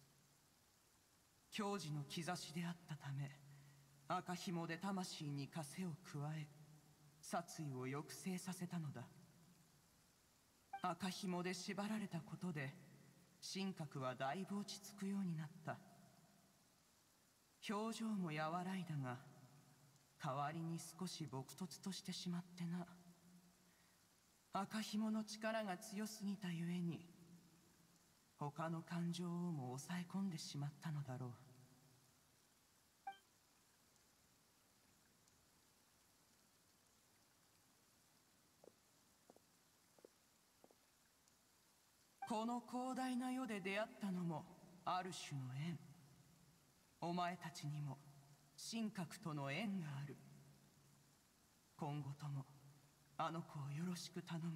矜持の兆しであったため、赤紐で魂に枷を加え、殺意を抑制させたのだ。赤紐で縛られたことで、神格はだいぶ落ち着くようになった。表情も和らいだが、代わりに少し朴訥としてしまってな。赤紐の力が強すぎたゆえに、他の感情をも抑え込んでしまったのだろう。この広大な世で出会ったのもある種の縁。お前たちにも神格との縁がある。今後ともあの子をよろしく頼む。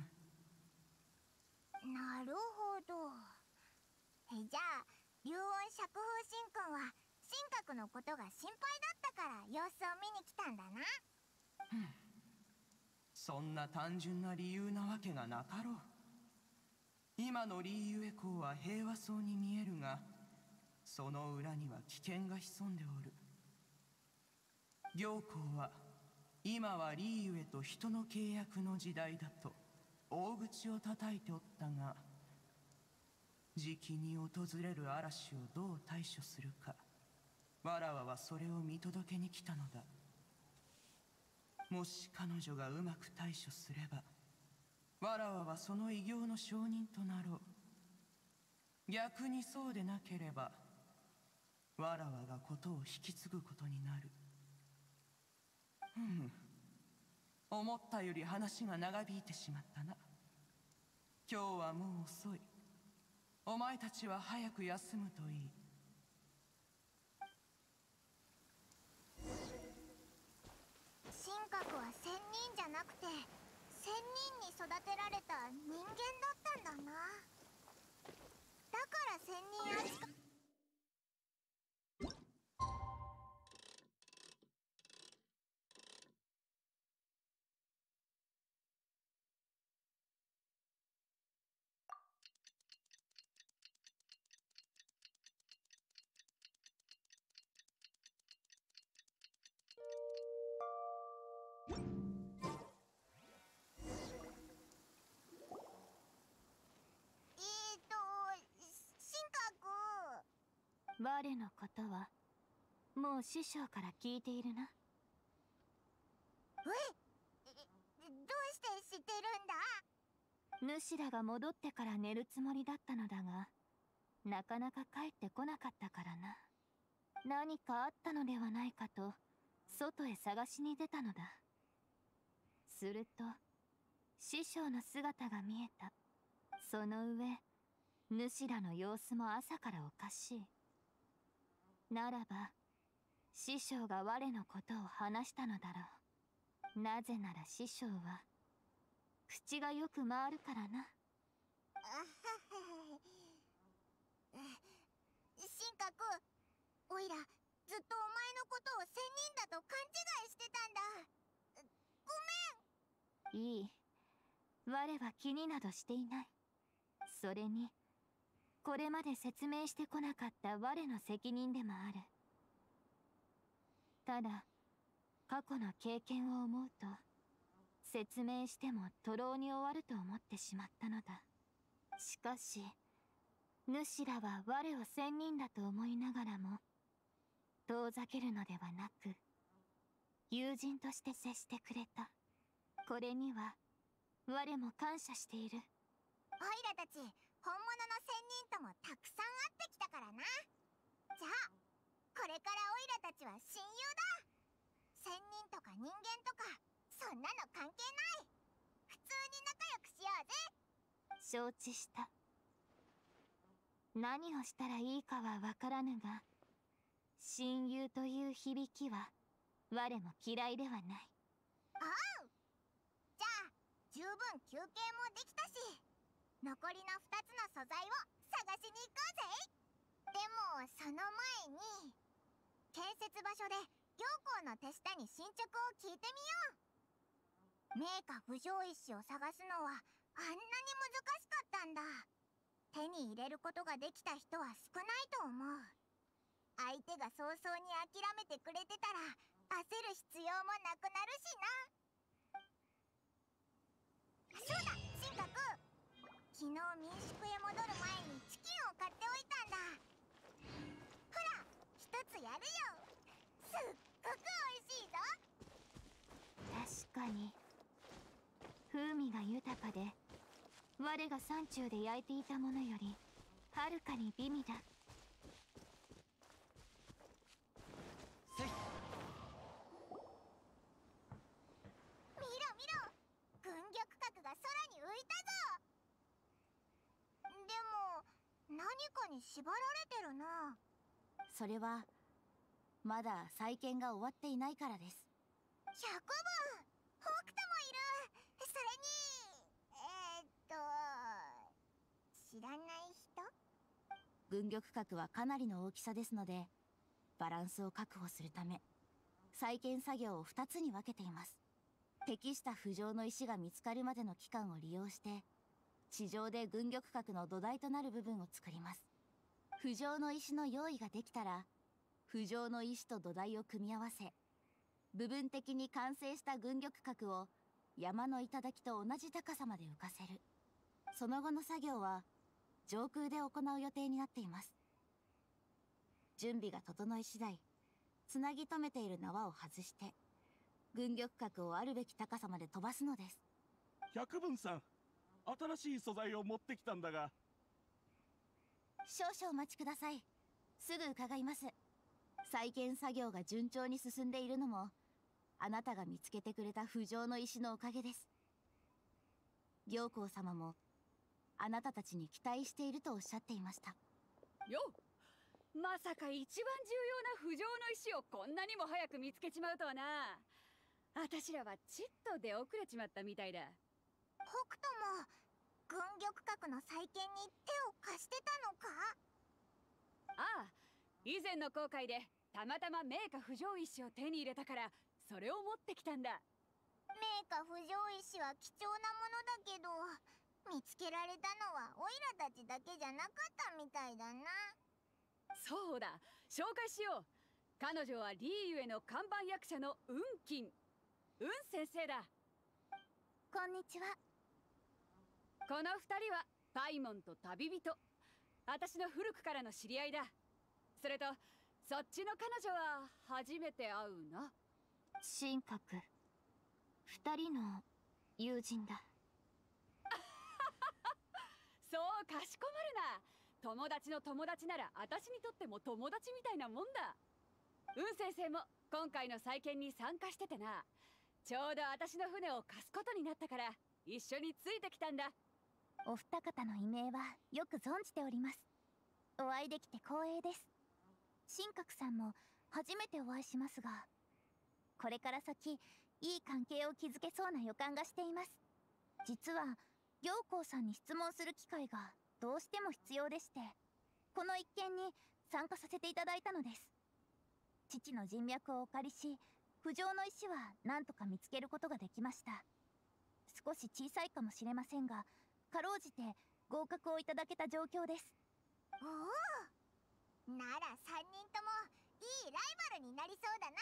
なるほど。えじゃあ竜音釈風神君は神格のことが心配だったから様子を見に来たんだな。 ふん、そんな単純な理由なわけがなかろう。今のリーユエ公は平和そうに見えるが、その裏には危険が潜んでおる。行幸は今はリーユエと人の契約の時代だと大口を叩いておったが、じきに訪れる嵐をどう対処するか、わらわはそれを見届けに来たのだ。もし彼女がうまく対処すれば、わらわはその偉業の証人となろう。逆にそうでなければ、わらわがことを引き継ぐことになる。ふむ、思ったより話が長引いてしまったな。今日はもう遅い。お前たちは早く休むといい。 神格は仙人じゃなくて仙人に育てられた人間だったんだな。だから仙人扱い。 我のことはもう師匠から聞いているな。 え、どうして知ってるんだ？ 主らが戻ってから寝るつもりだったのだが、なかなか帰ってこなかったからな。何かあったのではないかと外へ探しに出たのだ。すると師匠の姿が見えた。その上主らの様子も朝からおかしい。ならば師匠が我のことを話したのだろう。なぜなら師匠は口がよく回るからな。 神格、おいらずっとお前のことを仙人だと勘違いしてたんだ。ごめん。 いい。我は気になどしていない。それにこれまで説明してこなかった我の責任でもある。ただ過去の経験を思うと、説明しても徒労に終わると思ってしまったのだ。しかし主らは我を仙人だと思いながらも遠ざけるのではなく、友人として接してくれた。これには我も感謝している。 オイラたち本物の仙人ともたくさん会ってきたからな。じゃあこれからオイラたちは親友だ。仙人とか人間とかそんなの関係ない。普通に仲良くしようぜ。 承知した。何をしたらいいかはわからぬが、親友という響きは我も嫌いではない。 おう。じゃあ十分休憩もできたし、残りのふたつの素材を探しに行こうぜ。でもその前に建設場所で行幸の手下に進捗を聞いてみよう。名家不条石を探すのはあんなに難しかったんだ。手に入れることができた人は少ないと思う。相手が早々に諦めてくれてたら焦る必要もなくなるしな。そうだ、神格。昨日民宿へ戻る前にチキンを買っておいたんだ。ほら、一つやるよ。すっごく美味しいぞ。 確かに風味が豊かで、我が山中で焼いていたものよりはるかに美味だ。 せい。見ろ見ろ、軍玉閣が空に浮いたぞ。でも何かに縛られてるな。 それはまだ再建が終わっていないからです。 百分北斗もいる。それにえー、っと知らない人。 軍玉閣はかなりの大きさですので、バランスを確保するため再建作業をふたつに分けています。適した浮上の石が見つかるまでの期間を利用して地上で軍玉閣の土台となる部分を作ります。浮上の石の用意ができたら、浮上の石と土台を組み合わせ、部分的に完成した軍玉閣を山の頂と同じ高さまで浮かせる。その後の作業は上空で行う予定になっています。準備が整い次第、つなぎ止めている縄を外して軍玉閣をあるべき高さまで飛ばすのです。 百分さん、新しい素材を持ってきたんだが。 少々お待ちください。すぐ伺います。再建作業が順調に進んでいるのもあなたが見つけてくれた浮上の石のおかげです。行幸様もあなたたちに期待しているとおっしゃっていました。 よっ、まさか一番重要な浮上の石をこんなにも早く見つけちまうとはな。あたしらはちっと出遅れちまったみたいだ。 北斗も軍玉閣の再建に手を貸してたのか。 ああ、以前の航海でたまたま名家浮上石を手に入れたからそれを持ってきたんだ。 名家浮上石は貴重なものだけど、見つけられたのはオイラたちだけじゃなかったみたいだな。 そうだ、紹介しよう。彼女はリーユへの看板役者の雲金、雲先生だ。 こんにちは。 この二人はパイモンと旅人。私の古くからの知り合いだ。それとそっちの彼女は初めて会うな。 神格、二人の友人だ。 そうかしこまるな。友達の友達なら私にとっても友達みたいなもんだ。雲先生も今回の再建に参加しててな。ちょうど私の船を貸すことになったから一緒についてきたんだ。 お二方の異名はよく存じております。お会いできて光栄です。神格さんも初めてお会いしますが、これから先いい関係を築けそうな予感がしています。実は行幸さんに質問する機会がどうしても必要でして、この一件に参加させていただいたのです。父の人脈をお借りし、浮上の石は何とか見つけることができました。少し小さいかもしれませんが、かろうじて合格をいただけた状況です。 おお、ならさんにんともいいライバルになりそうだな。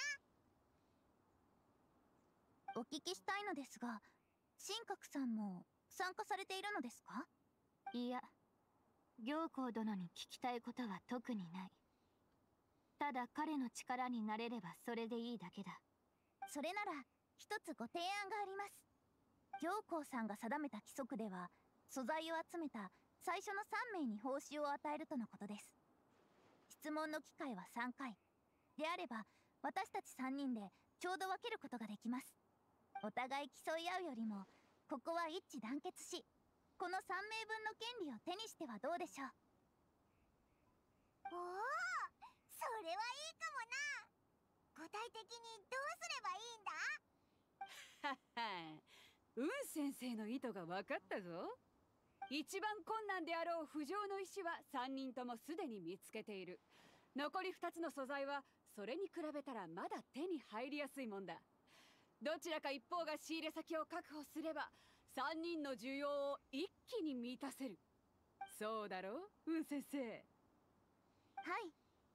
お聞きしたいのですが、神格さんも参加されているのですか？ いや、行幸殿に聞きたいことは特にない。ただ彼の力になれればそれでいいだけだ。 それなら一つご提案があります。行幸さんが定めた規則では、素材を集めた最初のさんめいに報酬を与えるとのことです。質問の機会はさんかいであれば、私たちさんにんでちょうど分けることができます。お互い競い合うよりも、ここは一致団結し、このさんめいぶんの権利を手にしてはどうでしょう。 おお、それはいいかもな。具体的にどうすればいいんだ？ はっは、雲先生の意図が分かったぞ。一番困難であろう浮上の石はさんにんともすでに見つけている。残りふたつの素材はそれに比べたらまだ手に入りやすいもんだ。どちらか一方が仕入れ先を確保すればさんにんの需要を一気に満たせる。そうだろう、うん先生。はい。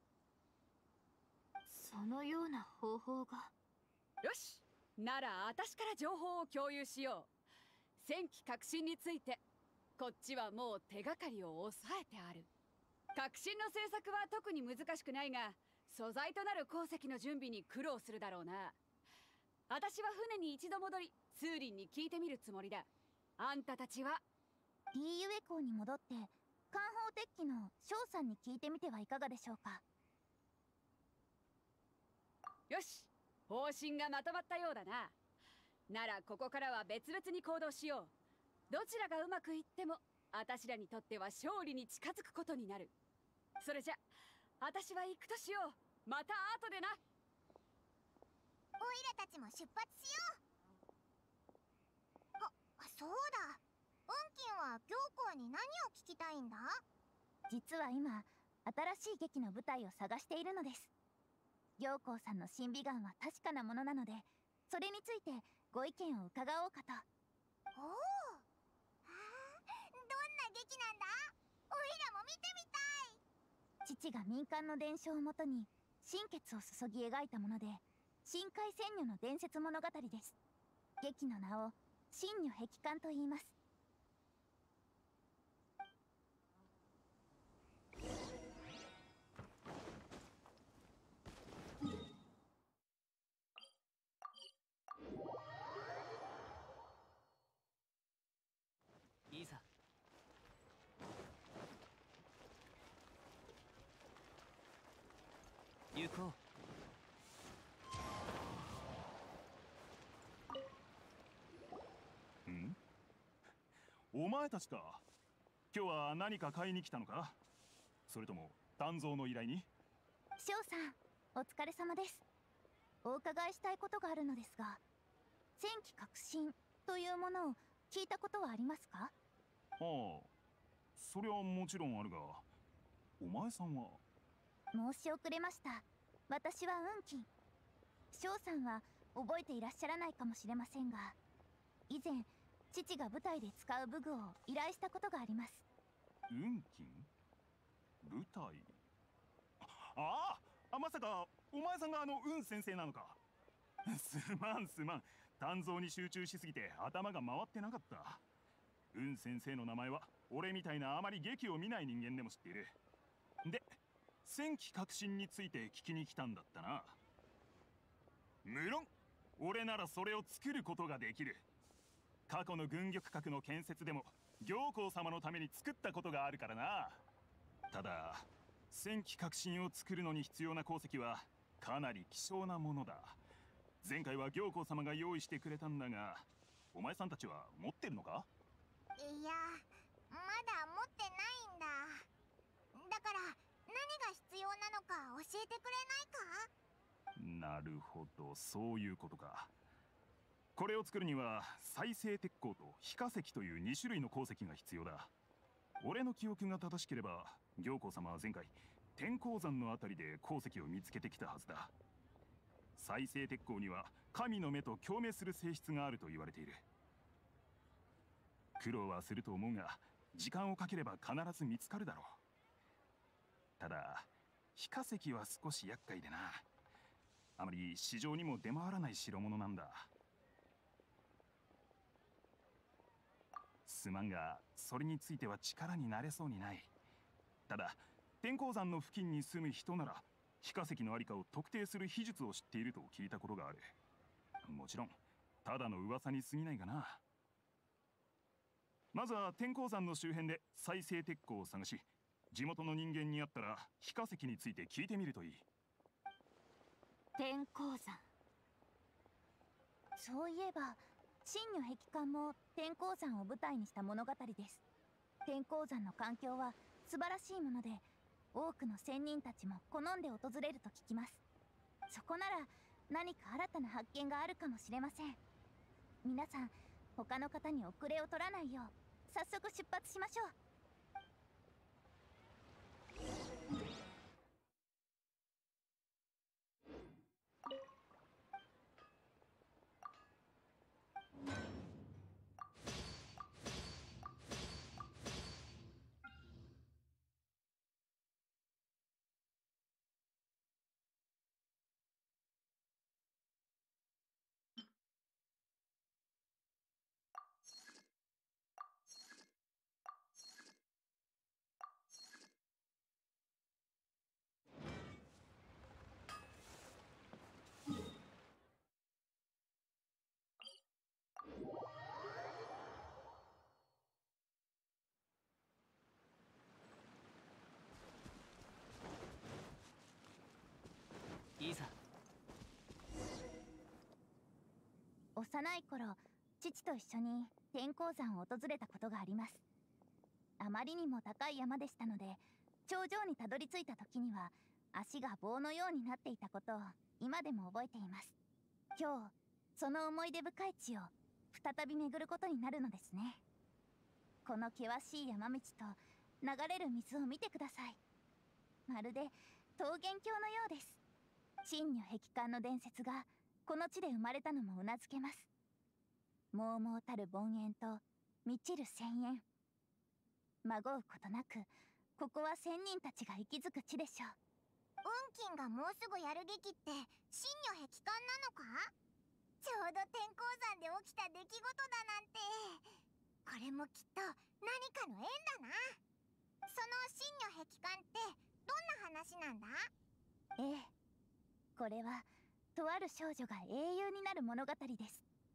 そのような方法が。 よし、なら私から情報を共有しよう。戦機革新についてこっちはもう手がかりを押さえてある。革新の政策は特に難しくないが、素材となる鉱石の準備に苦労するだろうな。私は船に一度戻りスーリンに聞いてみるつもりだ。あんたたちはリーユエ港に戻って艦砲鉄器の翔さんに聞いてみてはいかがでしょうか。 よし、方針がまとまったようだな。ならここからは別々に行動しよう。どちらがうまくいっても私らにとっては勝利に近づくことになる。それじゃ私は行くとしよう。また後でな。 オイラたちも出発しよう。あ、そうだ。運金は行幸に何を聞きたいんだ？ 実は今新しい劇の舞台を探しているのです。行幸さんの審美眼は確かなものなので、それについてご意見を伺おうかと。 おお、あー、どんな劇なんだ？オイラも見てみたい。 父が民間の伝承をもとに心血を注ぎ描いたもので、深海仙女の伝説物語です。劇の名を神女壁観と言います。 いいさ。行こう。 ん？お前たちか。今日は何か買いに来たのか？それとも鍛造の依頼に？ 翔さん、お疲れ様です。お伺いしたいことがあるのですが、戦機革新というものを聞いたことはありますか？ ああ、それはもちろんあるが、お前さんは？ 申し遅れました。私は運気。翔さんは覚えていらっしゃらないかもしれませんが、以前父が舞台で使う武具を依頼したことがあります。 運金？舞台？ああ、まさかお前さんがあの運先生なのか？すまんすまん、鍛造に集中しすぎて頭が回ってなかった。運先生の名前は俺みたいなあまり劇を見ない人間でも知っている。で、戦機革新について聞きに来たんだったな。無論俺ならそれを作ることができる。過去の軍玉閣の建設でも行幸様のために作ったことがあるからな。ただ戦機革新を作るのに必要な鉱石はかなり希少なものだ。前回は行幸様が用意してくれたんだが、お前さんたちは持ってるのか？ いや、まだ持ってないんだ。だから何が必要なのか教えてくれないか？ なるほど、そういうことか。これを作るには再生鉄鋼と非化石というに種類の鉱石が必要だ。俺の記憶が正しければ行幸様は前回天鉱山のあたりで鉱石を見つけてきたはずだ。再生鉄鋼には神の目と共鳴する性質があると言われている。苦労はすると思うが、時間をかければ必ず見つかるだろう。ただ非化石は少し厄介でな。あまり市場にも出回らない代物なんだ。すまんが、それについては力になれそうにない。ただ天鉱山の付近に住む人なら非化石のありかを特定する秘術を知っていると聞いたことがある。もちろんただの噂に過ぎないがな。まずは天鉱山の周辺で再生鉄鋼を探し、地元の人間に会ったら非化石について聞いてみるといい。 天鉱山。 そういえば神女壁観も天鉱山を舞台にした物語です。天鉱山の環境は素晴らしいもので、多くの仙人たちも好んで訪れると聞きます。そこなら何か新たな発見があるかもしれません。皆さん、他の方に遅れを取らないよう早速出発しましょう。 幼い頃、父と一緒に天候山を訪れたことがあります。あまりにも高い山でしたので、頂上にたどり着いた時には足が棒のようになっていたことを今でも覚えています。今日その思い出深い地を再び巡ることになるのですね。この険しい山道と流れる水を見てください。まるで桃源郷のようです。真如壁観の伝説がこの地で生まれたのもうなずけます。猛々たる凡円と満ちる泉源、まごうことなくここは仙人たちが息づく地でしょう。 運金がもうすぐやる劇って真如壁観なのか？ちょうど天候山で起きた出来事だなんて。これもきっと何かの縁だな。その真如壁観ってどんな話なんだ？ ええ、これはとある少女が英雄になる物語です。 英雄？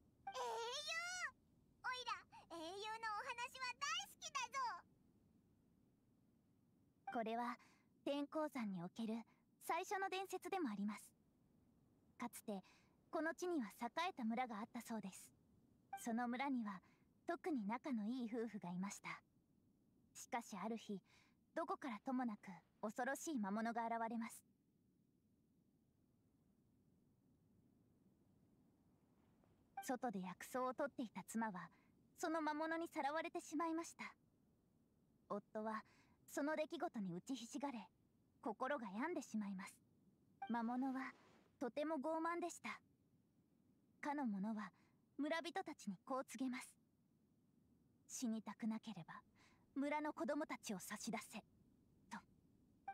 おいら英雄のお話は大好きだぞ。 これは天候山における最初の伝説でもあります。かつてこの地には栄えた村があったそうです。その村には特に仲のいい夫婦がいました。しかしある日、どこからともなく恐ろしい魔物が現れます。外で薬草を取っていた妻はその魔物にさらわれてしまいました。夫はその出来事に打ちひしがれ、心が病んでしまいます。魔物はとても傲慢でした。かの者は村人たちにこう告げます。死にたくなければ村の子供たちを差し出せと。 えー、なんて悪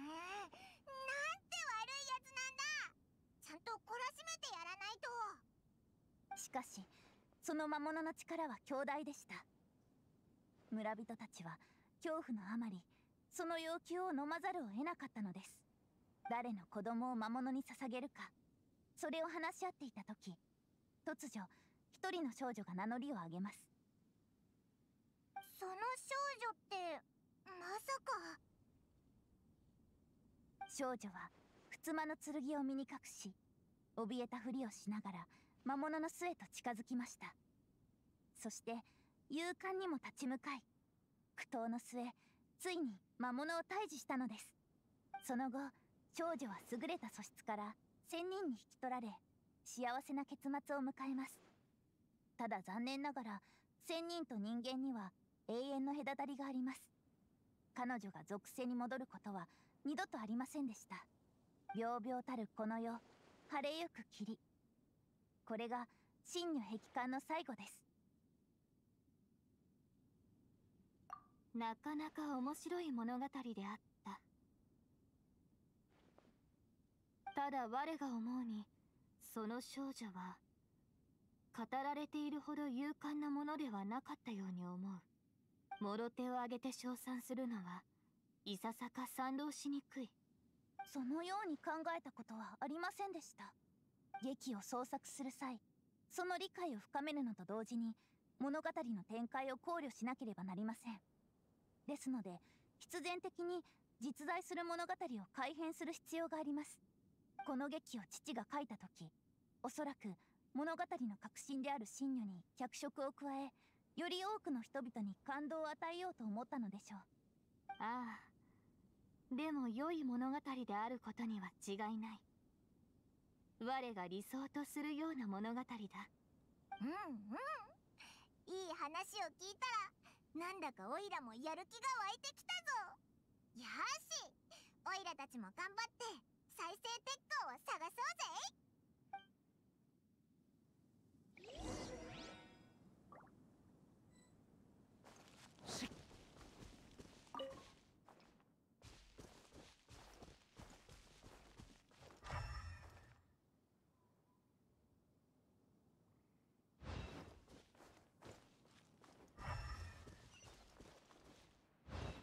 いやつなんだ。ちゃんと懲らしめてやらないと。 しかしその魔物の力は強大でした。村人たちは恐怖のあまりその要求を飲まざるを得なかったのです。誰の子供を魔物に捧げるか、それを話し合っていた時、突如一人の少女が名乗りを上げます。 その少女ってまさか。 少女は襖の剣を身に隠し、怯えたふりをしながら魔物の巣へと近づきました。そして勇敢にも立ち向かい、苦闘の末、ついに魔物を退治したのです。その後、少女は優れた素質から仙人に引き取られ、幸せな結末を迎えます。ただ残念ながら仙人と人間には永遠の隔たりがあります。彼女が属性に戻ることは二度とありませんでした。病々たるこの世、晴れゆく霧、これが真如壁観の最後です。 なかなか面白い物語であった。ただ我が思うに、その少女は語られているほど勇敢なものではなかったように思う。もろ手を挙げて称賛するのはいささか賛同しにくい。 そのように考えたことはありませんでした。劇を創作する際、その理解を深めるのと同時に物語の展開を考慮しなければなりません。ですので必然的に実在する物語を改変する必要があります。この劇を父が書いた時、おそらく物語の核心である真如に脚色を加え、より多くの人々に感動を与えようと思ったのでしょう。 ああ、でも良い物語であることには違いない。我が理想とするような物語だ。 うんうん、いい話を聞いたらなんだかオイラもやる気が湧いてきたぞ。よし、オイラたちも頑張って再生鉄鋼を探そうぜ。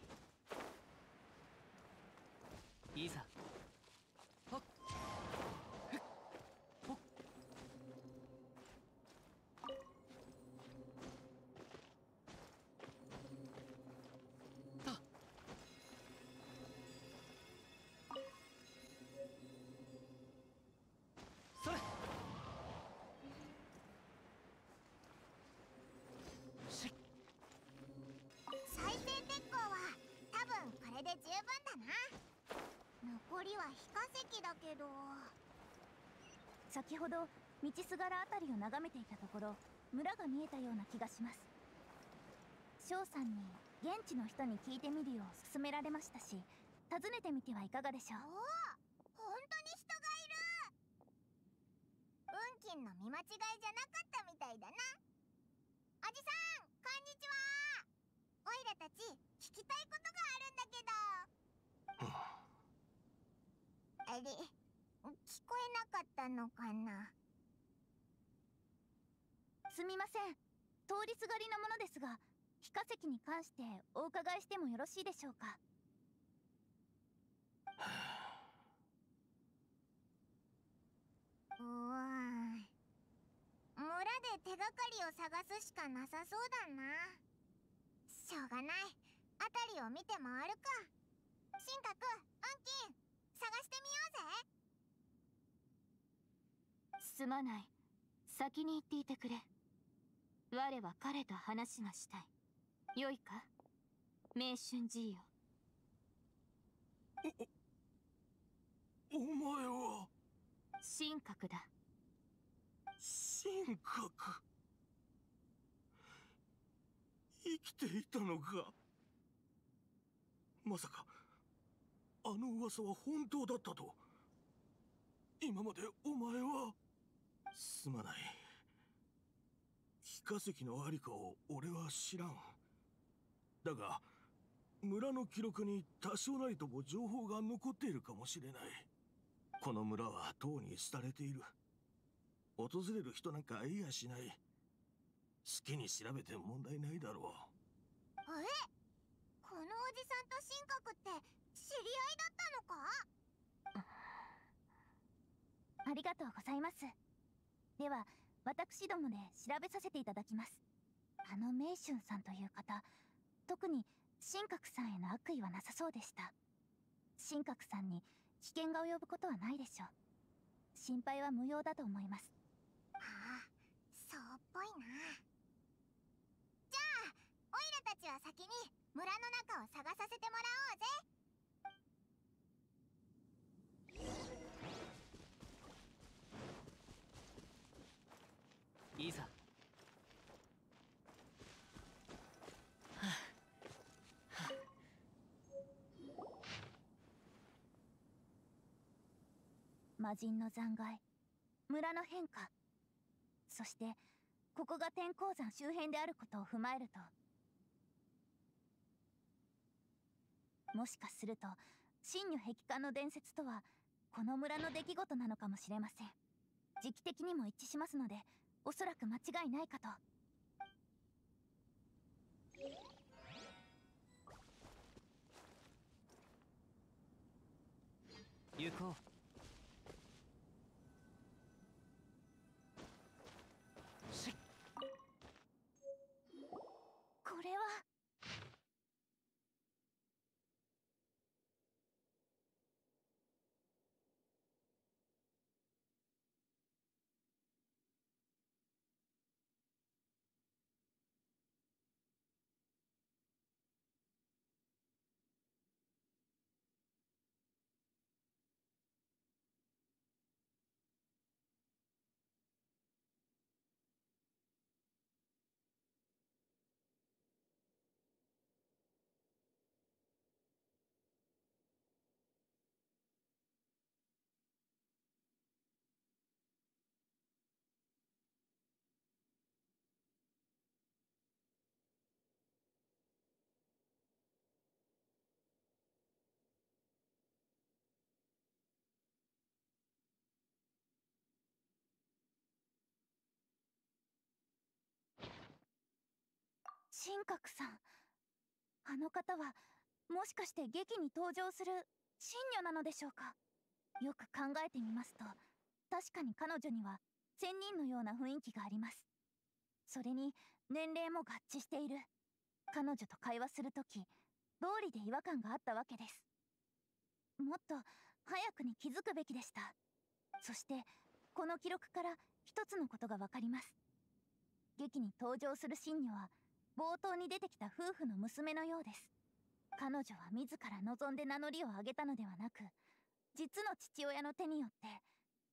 いざ。はっ。 先ほど道すがらあたりを眺めていたところ、村が見えたような気がします。翔さんに現地の人に聞いてみるよう勧められましたし、訪ねてみてはいかがでしょう。 おお、本当に人がいる。運金の見間違いじゃなかったみたいだな。おじさん、こんにちは。オイラたち聞きたいことがあるんだけど。あれ、聞こえなかったのかな。 すみません、通りすがりのものですが、非化石に関してお伺いしてもよろしいでしょうか。 うわー、村で手がかりを探すしかなさそうだな。しょうがない、あたりを見て回るか。神格、運金、探してみようぜ。 すまない。先に行っていてくれ。我は彼と話がしたい。よいか、名春じいよ。 お、お前は神格だ。 神格。生きていたのか。まさかあの噂は本当だったと。今までお前は。すまない。非化石のありかを俺は知らん。だが村の記録に多少なりとも情報が残っているかもしれない。この村はとうに廃れている。訪れる人なんかいやしない。好きに調べて問題ないだろう。 え、このおじさんと神格って知り合いだったのか。 ありがとうございます。では私どもで調べさせていただきます。あの名春さんという方、特に神格さんへの悪意はなさそうでした。神格さんに危険が及ぶことはないでしょう。心配は無用だと思います。 ああ、そうっぽいな。じゃあオイラたちは先に村の中を探させてもらおうぜ。 いざ。 魔人の残骸、村の変化、そしてここが天候山周辺であることを踏まえると、もしかすると真如壁画の伝説とはこの村の出来事なのかもしれません。時期的にも一致しますので、おそらく間違いないかと。 行こう。 これは。神格さん、あの方はもしかして劇に登場する神女なのでしょうか。よく考えてみますと、確かに彼女には仙人のような雰囲気があります。それに年齢も合致している。彼女と会話するとき、道理で違和感があったわけです。もっと早くに気づくべきでした。そしてこの記録から一つのことがわかります。劇に登場する神女は冒頭に出てきた夫婦の娘のようです。彼女は自ら望んで名乗りを上げたのではなく、実の父親の手によって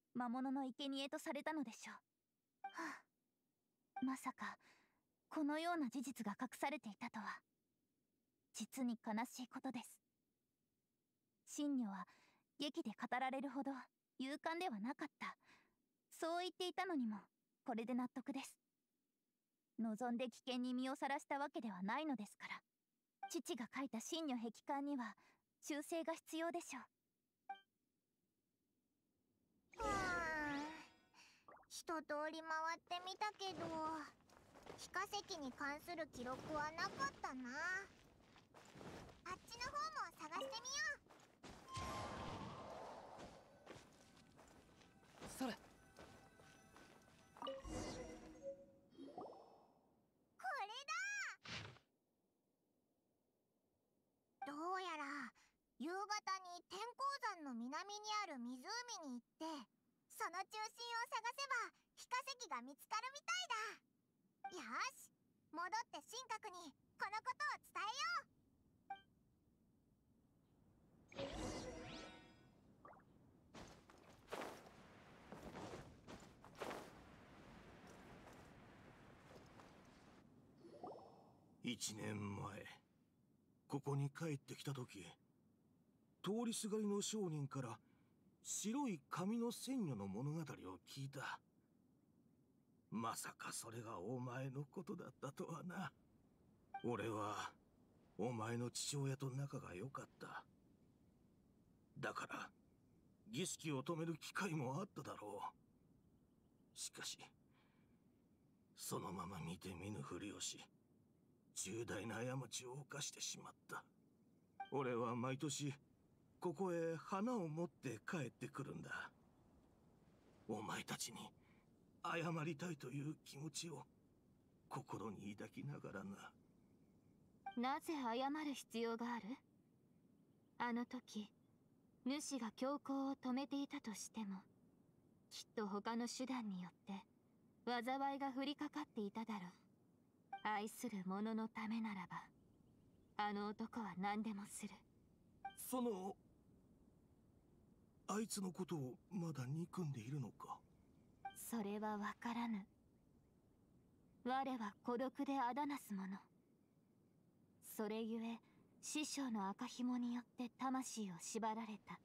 魔物の生贄とされたのでしょう。はあ、まさかこのような事実が隠されていたとは、実に悲しいことです。真女は劇で語られるほど勇敢ではなかった、そう言っていたのにもこれで納得です。望んで危険に身をさらしたわけではないのですから、父が書いた真女壁観には修正が必要でしょう。 はあ、一通り回ってみたけど、非化石に関する記録はなかったな。あっちの方も探してみよう。 それ。 これだ。どうやら夕方に天候山の南にある湖に行って、その中心を探せば非化石が見つかるみたいだ。よし、戻って神格にこのことを伝えよう。 一年前、ここに帰ってきた時、通りすがりの商人から白い髪の仙女の物語を聞いた。まさかそれがお前のことだったとはな。俺はお前の父親と仲が良かった。だから儀式を止める機会もあっただろう。しかしそのまま見て見ぬふりをし、重大な過ちを犯してしまった。俺は毎年ここへ花を持って帰ってくるんだ。お前たちに謝りたいという気持ちを心に抱きながらな。 なぜ謝る必要がある？あの時主が強行を止めていたとしても、きっと他の手段によって災いが降りかかっていただろう。愛する者のためならば、あの男は何でもする。 そのあいつのことをまだ憎んでいるのか？ それはわからぬ。我は孤独であだなす者。それゆえ師匠の赤紐によって魂を縛られた。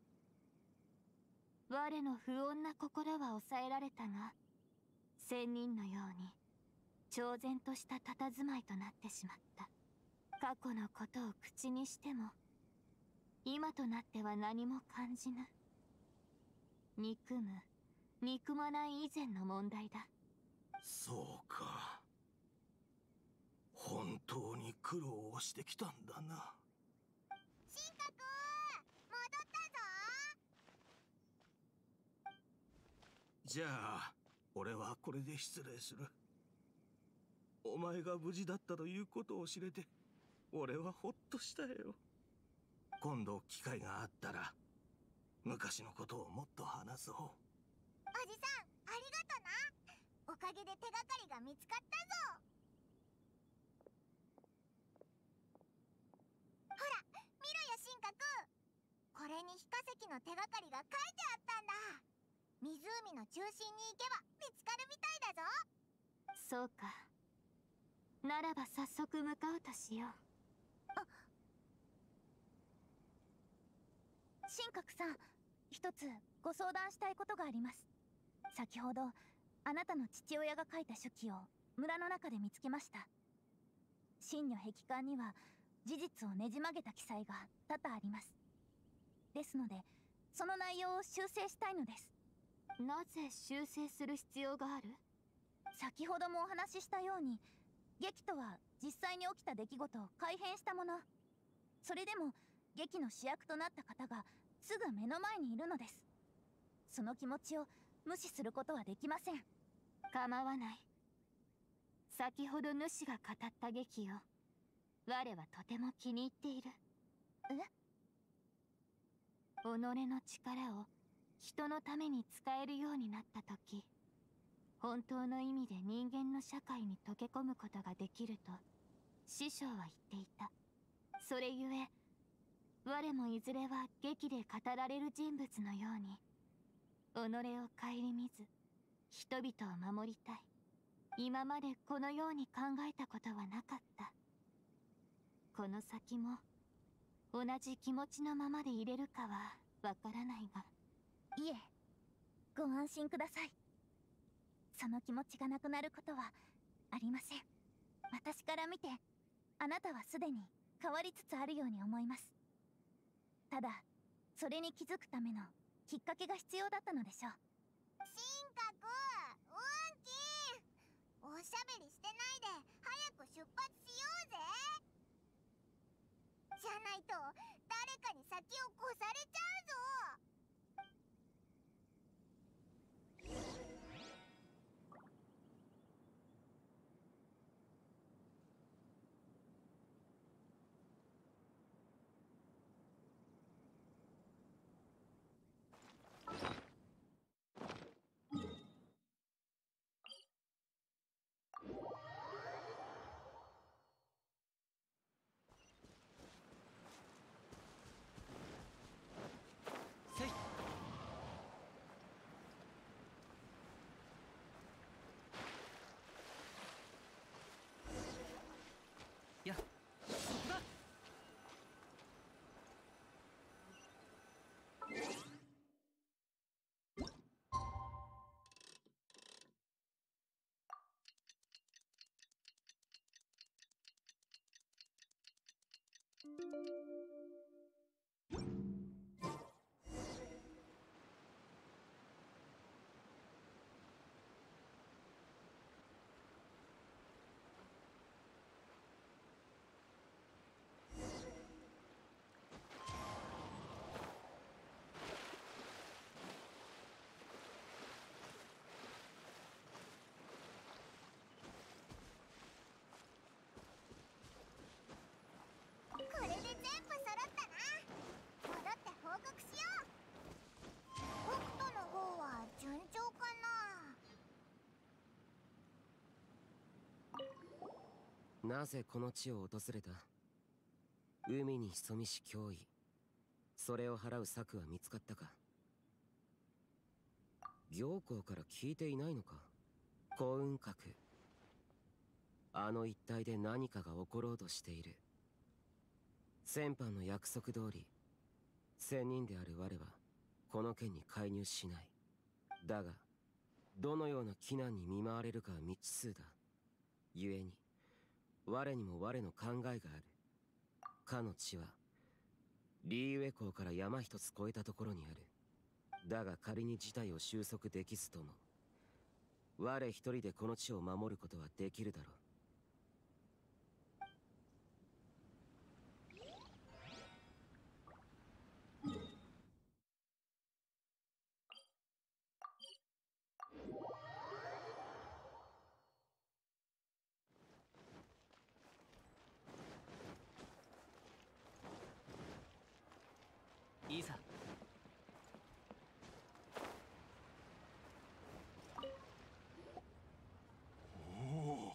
我の不穏な心は抑えられたが、仙人のように超然とした佇まいとなってしまった。過去のことを口にしても今となっては何も感じぬ。憎む憎まない以前の問題だ。 そうか。本当に苦労をしてきたんだな。 神格、戻ったぞ。 じゃあ俺はこれで失礼する。お前が無事だったということを知れて俺はほっとしたよ。今度機会があったら昔のことをもっと話そう。 おじさん、ありがとな。おかげで手がかりが見つかったぞ。ほら、見ろよ神格。これに非化石の手がかりが書いてあったんだ。湖の中心に行けば見つかるみたいだぞ。 そうか。ならば早速向かうとしよう。 あ、 神格さん、一つご相談したいことがあります。先ほどあなたの父親が書いた手記を村の中で見つけました。真女壁観には事実をねじ曲げた記載が多々あります。ですのでその内容を修正したいのです。 なぜ修正する必要がある？ 先ほどもお話ししたように、劇とは実際に起きた出来事を改変したもの。それでも劇の主役となった方がすぐ目の前にいるのです。その気持ちを無視することはできません。 構わない。先ほど主が語った劇を我はとても気に入っている。 え？ 己の力を人のために使えるようになった時、本当の意味で人間の社会に溶け込むことができると師匠は言っていた。それゆえ我もいずれは劇で語られる人物のように己を顧みず人々を守りたい。今までこのように考えたことはなかった。この先も同じ気持ちのままでいれるかはわからないが。 いえ、ご安心ください。その気持ちがなくなることはありません。私から見てあなたはすでに変わりつつあるように思います。ただそれに気づくためのきっかけが必要だったのでしょう。 神格、運気、おしゃべりしてないで早く出発しようぜ。じゃないと誰かに先を越されちゃうぞ。 せい。やっ、そこだ。これで全部揃ったな。戻って報告しよう。北斗の方は順調かな。 なぜこの地を訪れた？海に潜みし脅威、それを払う策は見つかったか？行幸から聞いていないのか？幸運閣、あの一帯で何かが起ころうとしている。先般の約束通り、仙人である我はこの件に介入しない。だがどのような危難に見舞われるかは未知数だ。故に我にも我の考えがある。かの地はリーウェ港から山一つ越えたところにある。だが仮に事態を収束できずとも、我一人でこの地を守ることはできるだろう。 いいさ。 おお。 ど、どう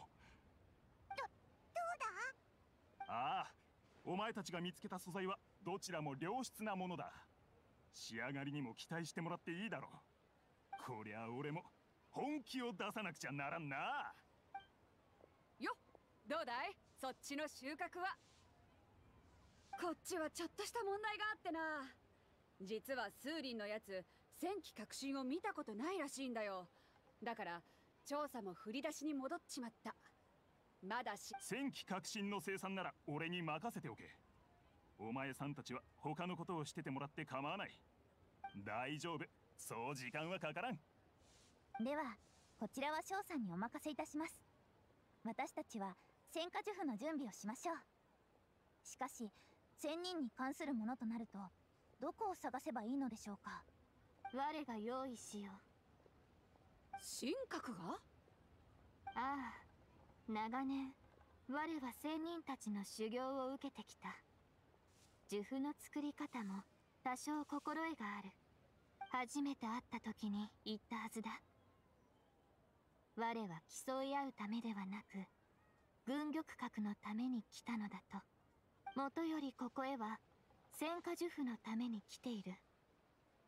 だ？ ああ、お前たちが見つけた素材はどちらも良質なものだ。仕上がりにも期待してもらっていいだろう。こりゃ俺も本気を出さなくちゃならんな。 よっ、どうだいそっちの収穫は。こっちはちょっとした問題があってな。実はスーリンのやつ戦機革新を見たことないらしいんだよ。だから調査も振り出しに戻っちまった。まだし戦機革新の生産なら俺に任せておけ。お前さんたちは他のことをしててもらって構わない。大丈夫、そう時間はかからん。 ではこちらは翔さんにお任せいたします。私たちは戦火呪符の準備をしましょう。しかし仙人に関するものとなるとどこを探せばいいのでしょうか？ 我が用意しよう。 神格が？ ああ、長年我は仙人たちの修行を受けてきた。呪符の作り方も多少心得がある。初めて会った時に言ったはずだ。我は競い合うためではなく軍玉閣のために来たのだと。もとよりここへは戦火呪符のために来ている。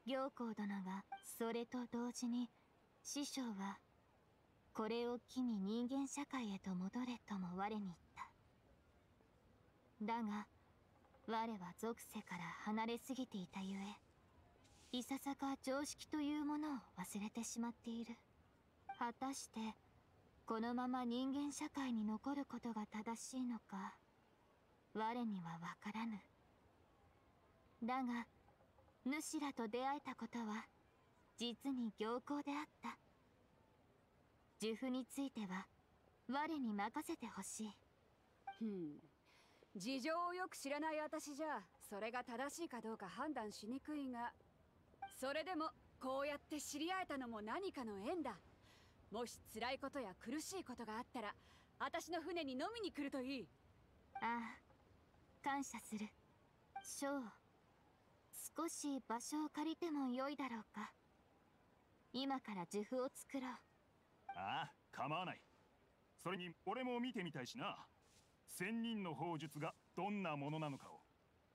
行幸殿がそれと同時に師匠はこれを機に人間社会へと戻れとも我に言った。だが我は属性から離れすぎていたゆえ、いささか常識というものを忘れてしまっている。果たしてこのまま人間社会に残ることが正しいのか我にはわからぬ。だが主らと出会えたことは実に良好であった。呪符については我に任せてほしい。 ふん、事情をよく知らない私じゃそれが正しいかどうか判断しにくいが、それでもこうやって知り合えたのも何かの縁だ。もし辛いことや苦しいことがあったら私の船に飲みに来るといい。 ああ、感謝する。ショー、少し場所を借りてもよいだろうか。今から呪符を作ろう。 ああ、構わない。それに俺も見てみたいしな。千人の砲術がどんなものなのかを。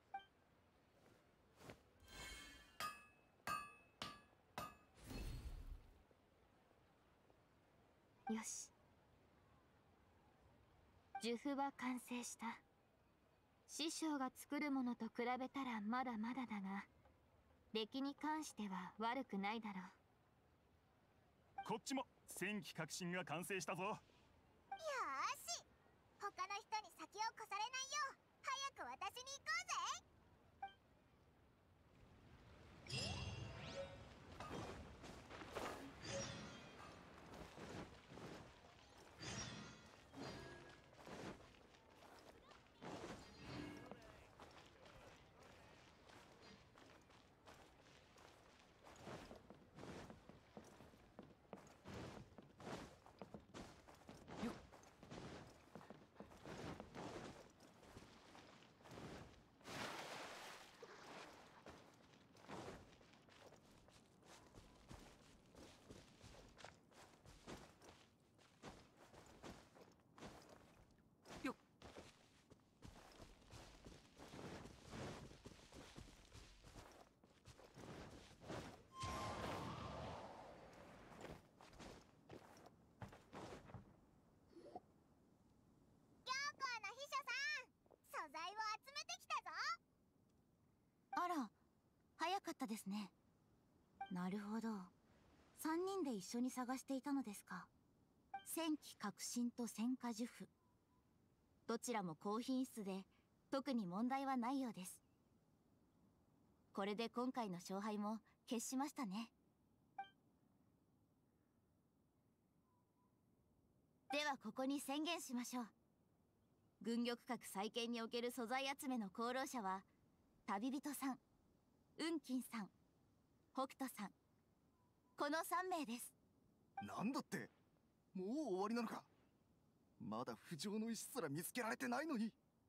よし。呪符は完成した。師匠が作るものと比べたらまだまだだが、出来に関しては悪くないだろう。 こっちも戦機革新が完成したぞ。 よーし、他の人に先を越されないよう早く私に行こうぜ。 あら、早かったですね。なるほど。さんにんで一緒に探していたのですか。戦機革新と戦火呪符、どちらも高品質で特に問題はないようです。これで今回の勝敗も決しましたね。ではここに宣言しましょう。軍玉閣再建における素材集めの功労者は旅人さん、運金さん、北斗さん、このさんめいです。 なんだって、もう終わりなのか。まだ浮上の石すら見つけられてないのに。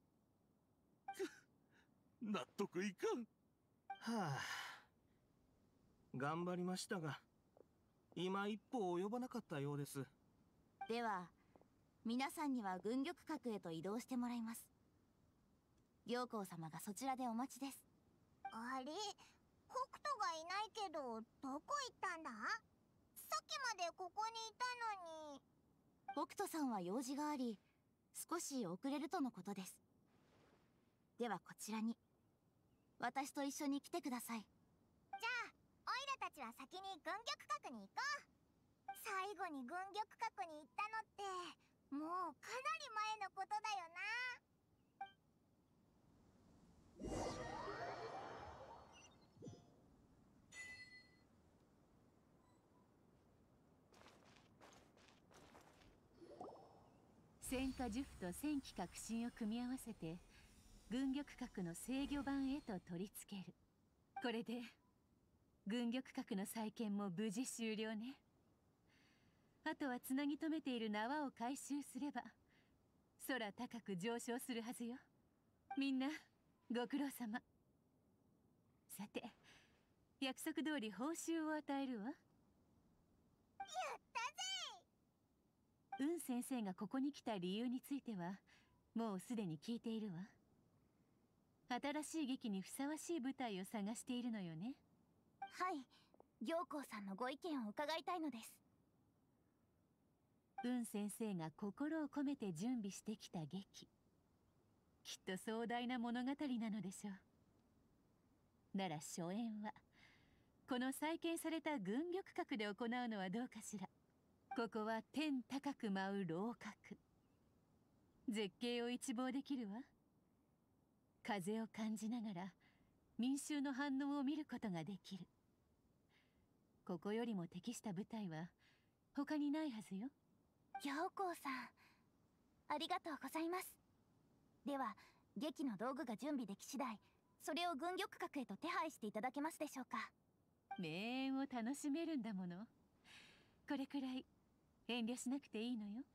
納得いかん。はあ、頑張りましたが今一歩及ばなかったようです。 では皆さんには軍玉閣へと移動してもらいます。行幸様がそちらでお待ちです。 あれ、北斗がいないけどどこ行ったんだ。さっきまでここにいたのに。 北斗さんは用事があり少し遅れるとのことです。ではこちらに私と一緒に来てください。 じゃあオイラたちは先に軍玉閣に行こう。最後に軍玉閣に行ったのってもうかなり前のことだよな。 戦火呪符と戦機革新を組み合わせて軍玉閣の制御盤へと取り付ける。これで軍玉閣の再建も無事終了ね。あとはつなぎ止めている縄を回収すれば空高く上昇するはずよ。みんなご苦労様。さて約束通り報酬を与えるわ。 やったぜ。 運先生がここに来た理由についてはもうすでに聞いているわ。新しい劇にふさわしい舞台を探しているのよね。 ふはい、行幸さんのご意見を伺いたいのです。 雲先生が心を込めて準備してきた劇、きっと壮大な物語なのでしょう。なら初演はこの再建された軍玉閣で行うのはどうかしら。ここは天高く舞う楼閣、絶景を一望できるわ。風を感じながら民衆の反応を見ることができる。ここよりも適した舞台は他にないはずよ。 行幸さん、ありがとうございます。では劇の道具が準備でき次第、それを軍玉閣へと手配していただけますでしょうか。 名演を楽しめるんだもの。これくらい遠慮しなくていいのよ。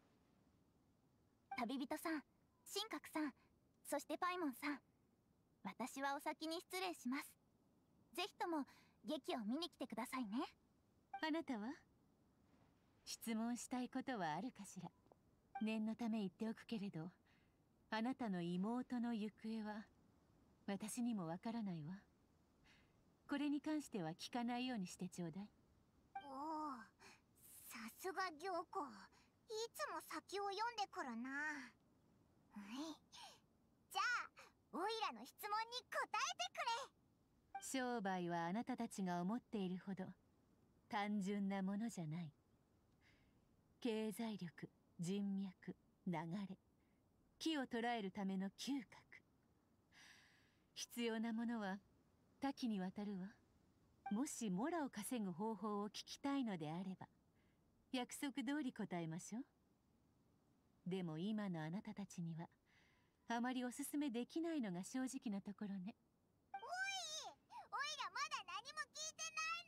旅人さん、神閣さん、そしてパイモンさん、私はお先に失礼します。ぜひとも劇を見に来てくださいね。 あなたは質問したいことはあるかしら。念のため言っておくけれど、あなたの妹の行方は私にもわからないわ。これに関しては聞かないようにしてちょうだい。 おお、さすが行幸、いつも先を読んでくるな。はい、じゃあオイラの質問に答えてくれ。 商売はあなたたちが思っているほど単純なものじゃない。経済力、人脈、流れ、気を捉えるための嗅覚、必要なものは多岐にわたるわ。もしモラを稼ぐ方法を聞きたいのであれば約束通り答えましょう。でも今のあなたたちにはあまりおすすめできないのが正直なところね。 おい、オイラまだ何も聞いて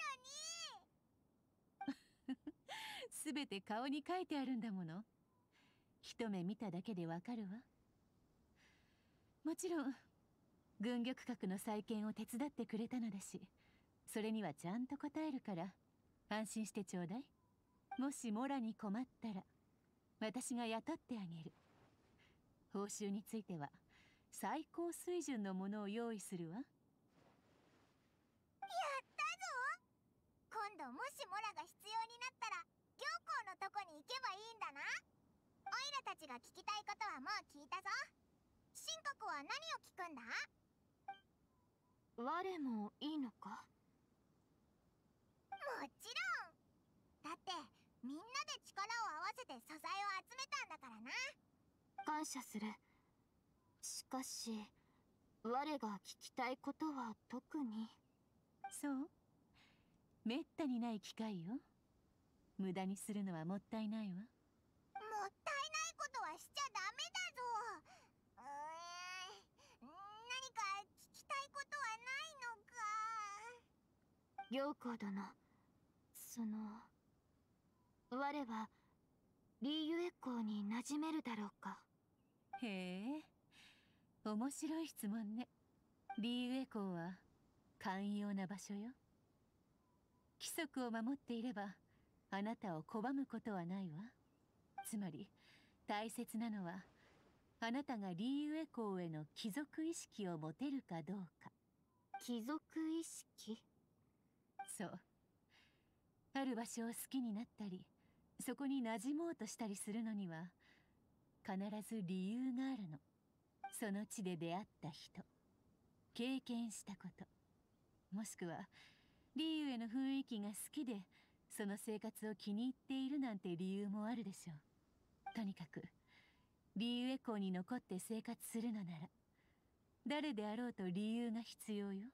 ないのに。 すべて顔に書いてあるんだもの。一目見ただけでわかるわ。もちろん軍玉閣の再建を手伝ってくれたのだし、それにはちゃんと答えるから安心してちょうだい。もしモラに困ったら私が雇ってあげる。報酬については最高水準のものを用意するわ。 やったぞ。今度もしモラが必要になったら行幸のとこに行けばいいんだな。オイラたちが聞きたいことはもう聞いたぞ。神閣は何を聞くんだ？ 我もいいのか？ もちろんだってみんなで力を合わせて素材を集めたんだからな。 感謝する。しかし我が聞きたいことは特に。 そう、めったにない機会よ。無駄にするのはもったいないわ。 もったいないことはしちゃダメだぞ。うーん、何か聞きたいことはないのか。 行幸殿、その我はリーユエ港に馴染めるだろうか？ へえ、面白い質問ね。リーユエ港は寛容な場所よ。規則を守っていればあなたを拒むことはないわ。つまり大切なのはあなたがリーユエ港への帰属意識を持てるかどうか。 帰属意識？ そう。ある場所を好きになったりそこに馴染もうとしたりするのには必ず理由があるの。その地で出会った人、経験したこと、もしくはリーユへの雰囲気が好きでその生活を気に入っているなんて理由もあるでしょう。とにかくリーユエ港に残って生活するのなら誰であろうと理由が必要よ。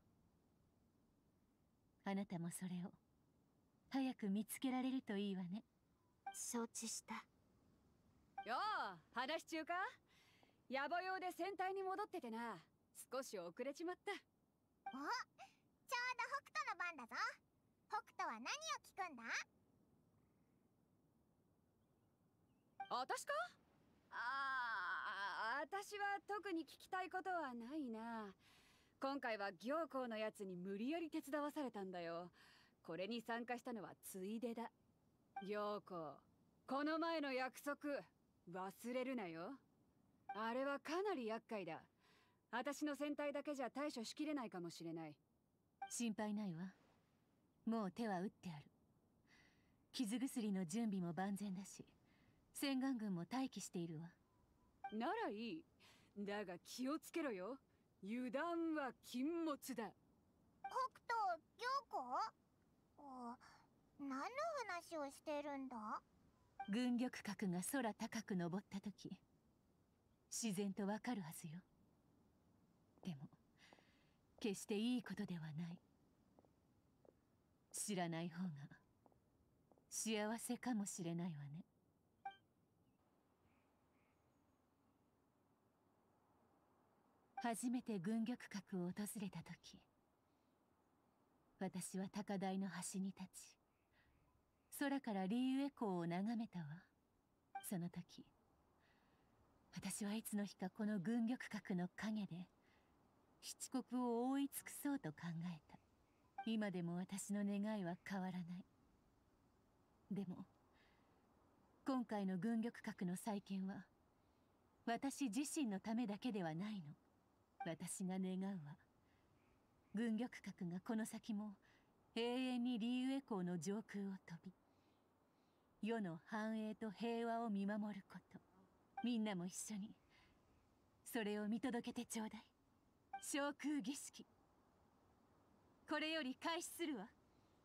あなたもそれを早く見つけられるといいわね。 承知した。 よう、話中か？野暮用で戦隊に戻っててな、少し遅れちまった。 お、ちょうど北斗の番だぞ。北斗は何を聞くんだ？ 私か？ああ、私は特に聞きたいことはないな。今回は行幸のやつに無理やり手伝わされたんだよ。これに参加したのはついでだ。行幸、この前の約束忘れるなよ。あれはかなり厄介だ。私の戦隊だけじゃ対処しきれないかもしれない。 心配ないわ。 もう手は打ってある。傷薬の準備も万全だし、洗顔軍も待機しているわ。 ならいい。だが気をつけろよ。油断は禁物だ。 北斗陽子？あ、何の話をしてるんだ？ 軍玉閣が空高く登った時、自然とわかるはずよ。でも決していいことではない。知らない方が幸せかもしれないわね。初めて軍玉閣を訪れた時、私は高台の端に立ち、空からリーウェ港を眺めたわ。その時、私はいつの日かこの軍玉閣の陰で七国を覆い尽くそうと考えた。今でも私の願いは変わらない。でも今回の軍玉閣の再建は私自身のためだけではないの。私が願うは、軍玉閣がこの先も永遠にリーウェ港の上空を飛び、世の繁栄と平和を見守ること。みんなも一緒にそれを見届けてちょうだい。昇空儀式、これより開始するわ。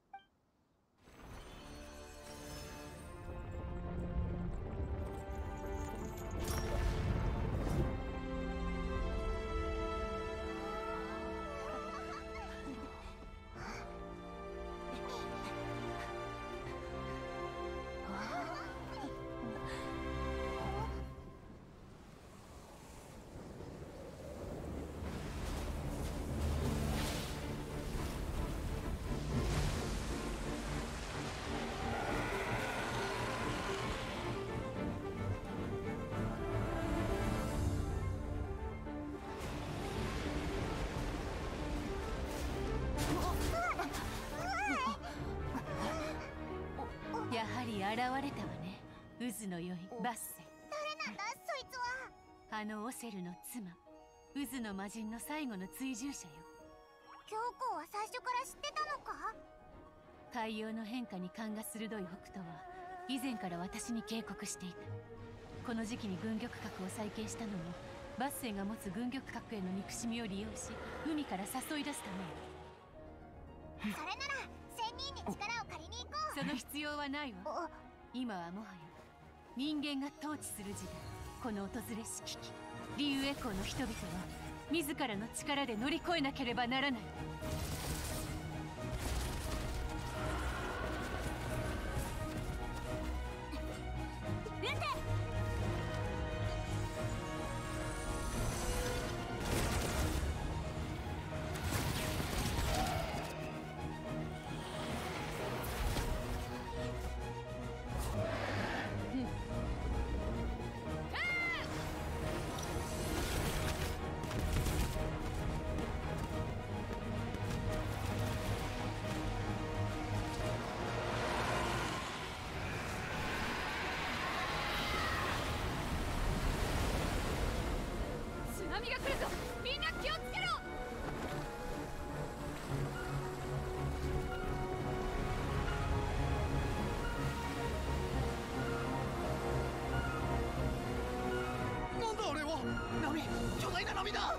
やはり現れたわね、渦の良いバッセ。 誰なんだそいつは。 あのオセルの妻、渦の魔人の最後の追従者よ。 陽子は最初から知ってたのか？ 海洋の変化に勘が鋭い北斗は以前から私に警告していた。この時期に軍玉閣を再建したのもバッセが持つ軍玉閣への憎しみを利用し、海から誘い出すためよ。 それなら仙人に力を借りに行こう。 その必要はないわ。今はもはや人間が統治する時代。この訪れし危機、リーウェ港の人々は自らの力で乗り越えなければならない。 津波が来るぞ。みんな気をつけろ。 なんだあれは。波、巨大な波だ。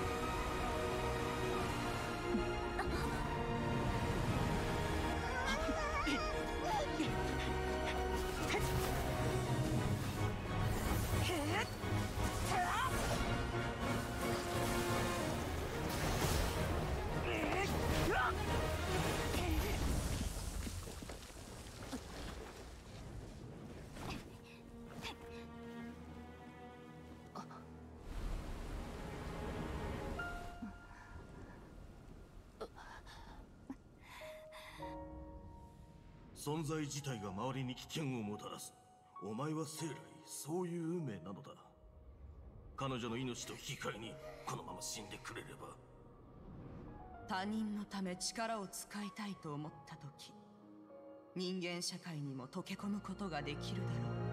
存在自体が周りに危険をもたらす。お前は生来そういう運命なのだ。彼女の命と引き換えにこのまま死んでくれれば。 他人のため力を使いたいと思った時、人間社会にも溶け込むことができるだろう。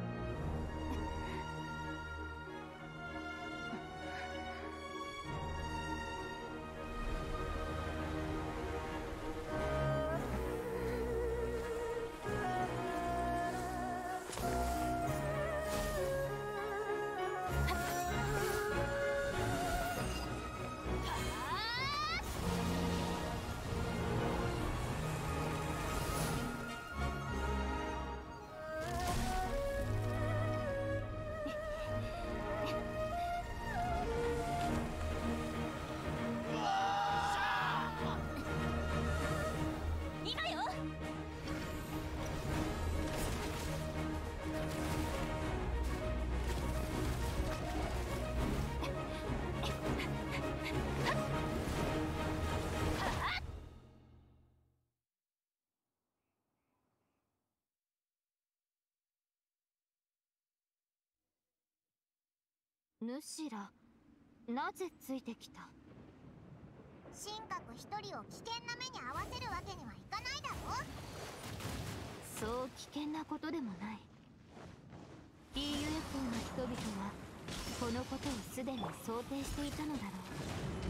主らなぜついてきた？ 神格一人を危険な目に遭わせるわけにはいかないだろ。 そう危険なことでもない。 ティーユーエフオー の人々はこのことをすでに想定していたのだろう。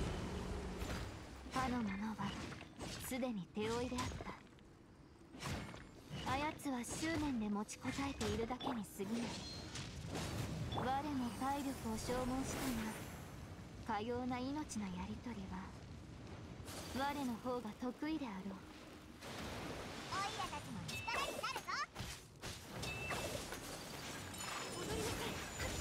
他の者はすでに手負いであった。あやつは執念で持ちこたえているだけに過ぎない。我も体力を消耗したが、かような命のやり取りは我の方が得意であろう。 オイラたちも力になるぞ。踊りなさい。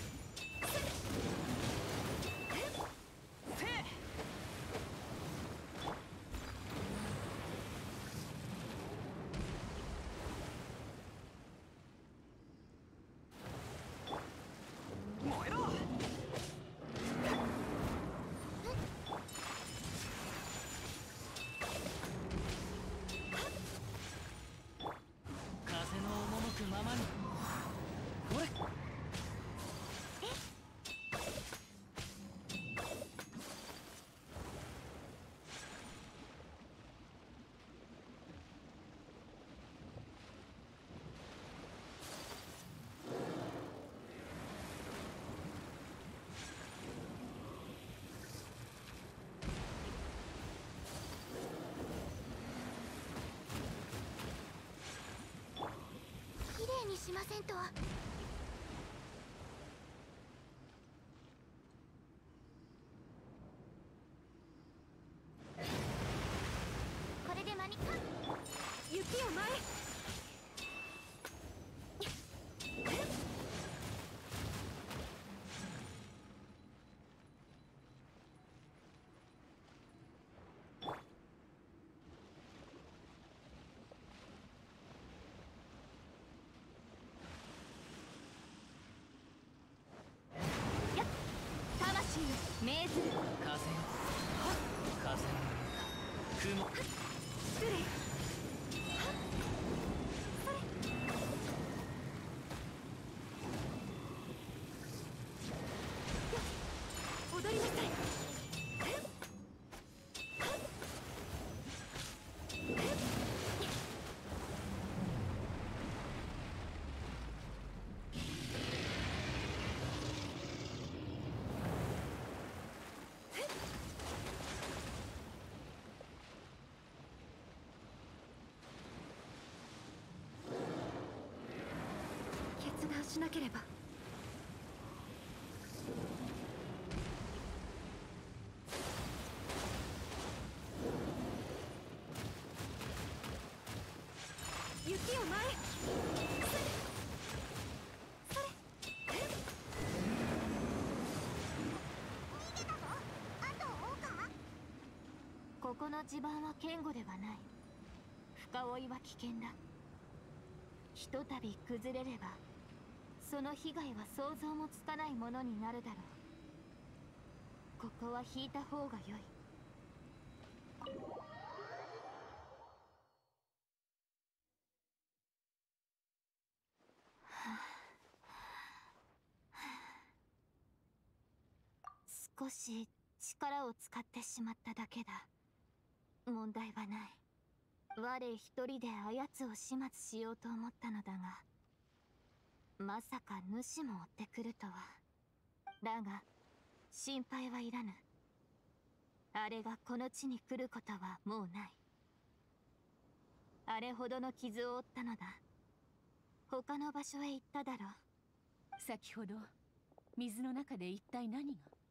にしませんと。これで間に合う。雪を前。命ずる。 風よ、風の雲。 失礼。踊りなさい。決断しなければ。雪を前。それ。それ。逃げたぞ。あと追うか。 ここの地盤は堅固ではない。深追いは危険だ。ひとたび崩れればその被害は想像もつかないものになるだろう。ここは引いた方が良い。少し力を使ってしまっただけだ。問題はない。我一人であやつを始末しようと思ったのだが、まさか主も追ってくるとは。だが心配はいらぬ。あれがこの地に来ることはもうない。あれほどの傷を負ったのだ。他の場所へ行っただろう。 先ほど水の中で一体何が？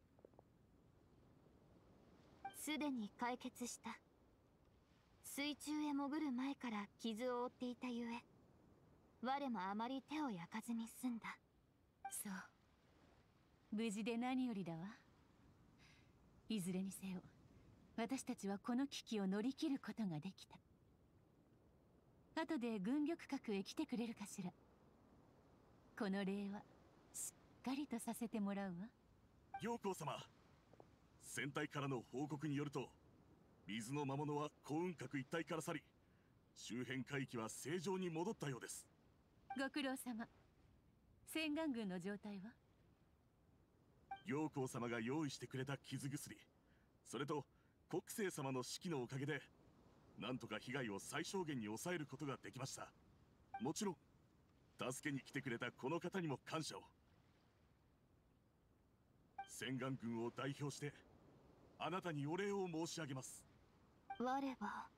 すでに解決した。水中へ潜る前から傷を負っていたゆえ、我もあまり手を焼かずに済んだ。 そう、無事で何よりだわ。いずれにせよ私たちはこの危機を乗り切ることができた。後で軍玉閣へ来てくれるかしら。この礼はしっかりとさせてもらうわ。 陽光様、船体からの報告によると、水の魔物は幸運閣一帯から去り、周辺海域は正常に戻ったようです。 ご苦労様。洗顔軍の状態は？ 行幸様が用意してくれた傷薬、それと国政様の指揮のおかげでなんとか被害を最小限に抑えることができました。もちろん助けに来てくれたこの方にも感謝を。洗顔軍を代表してあなたにお礼を申し上げます。 我は。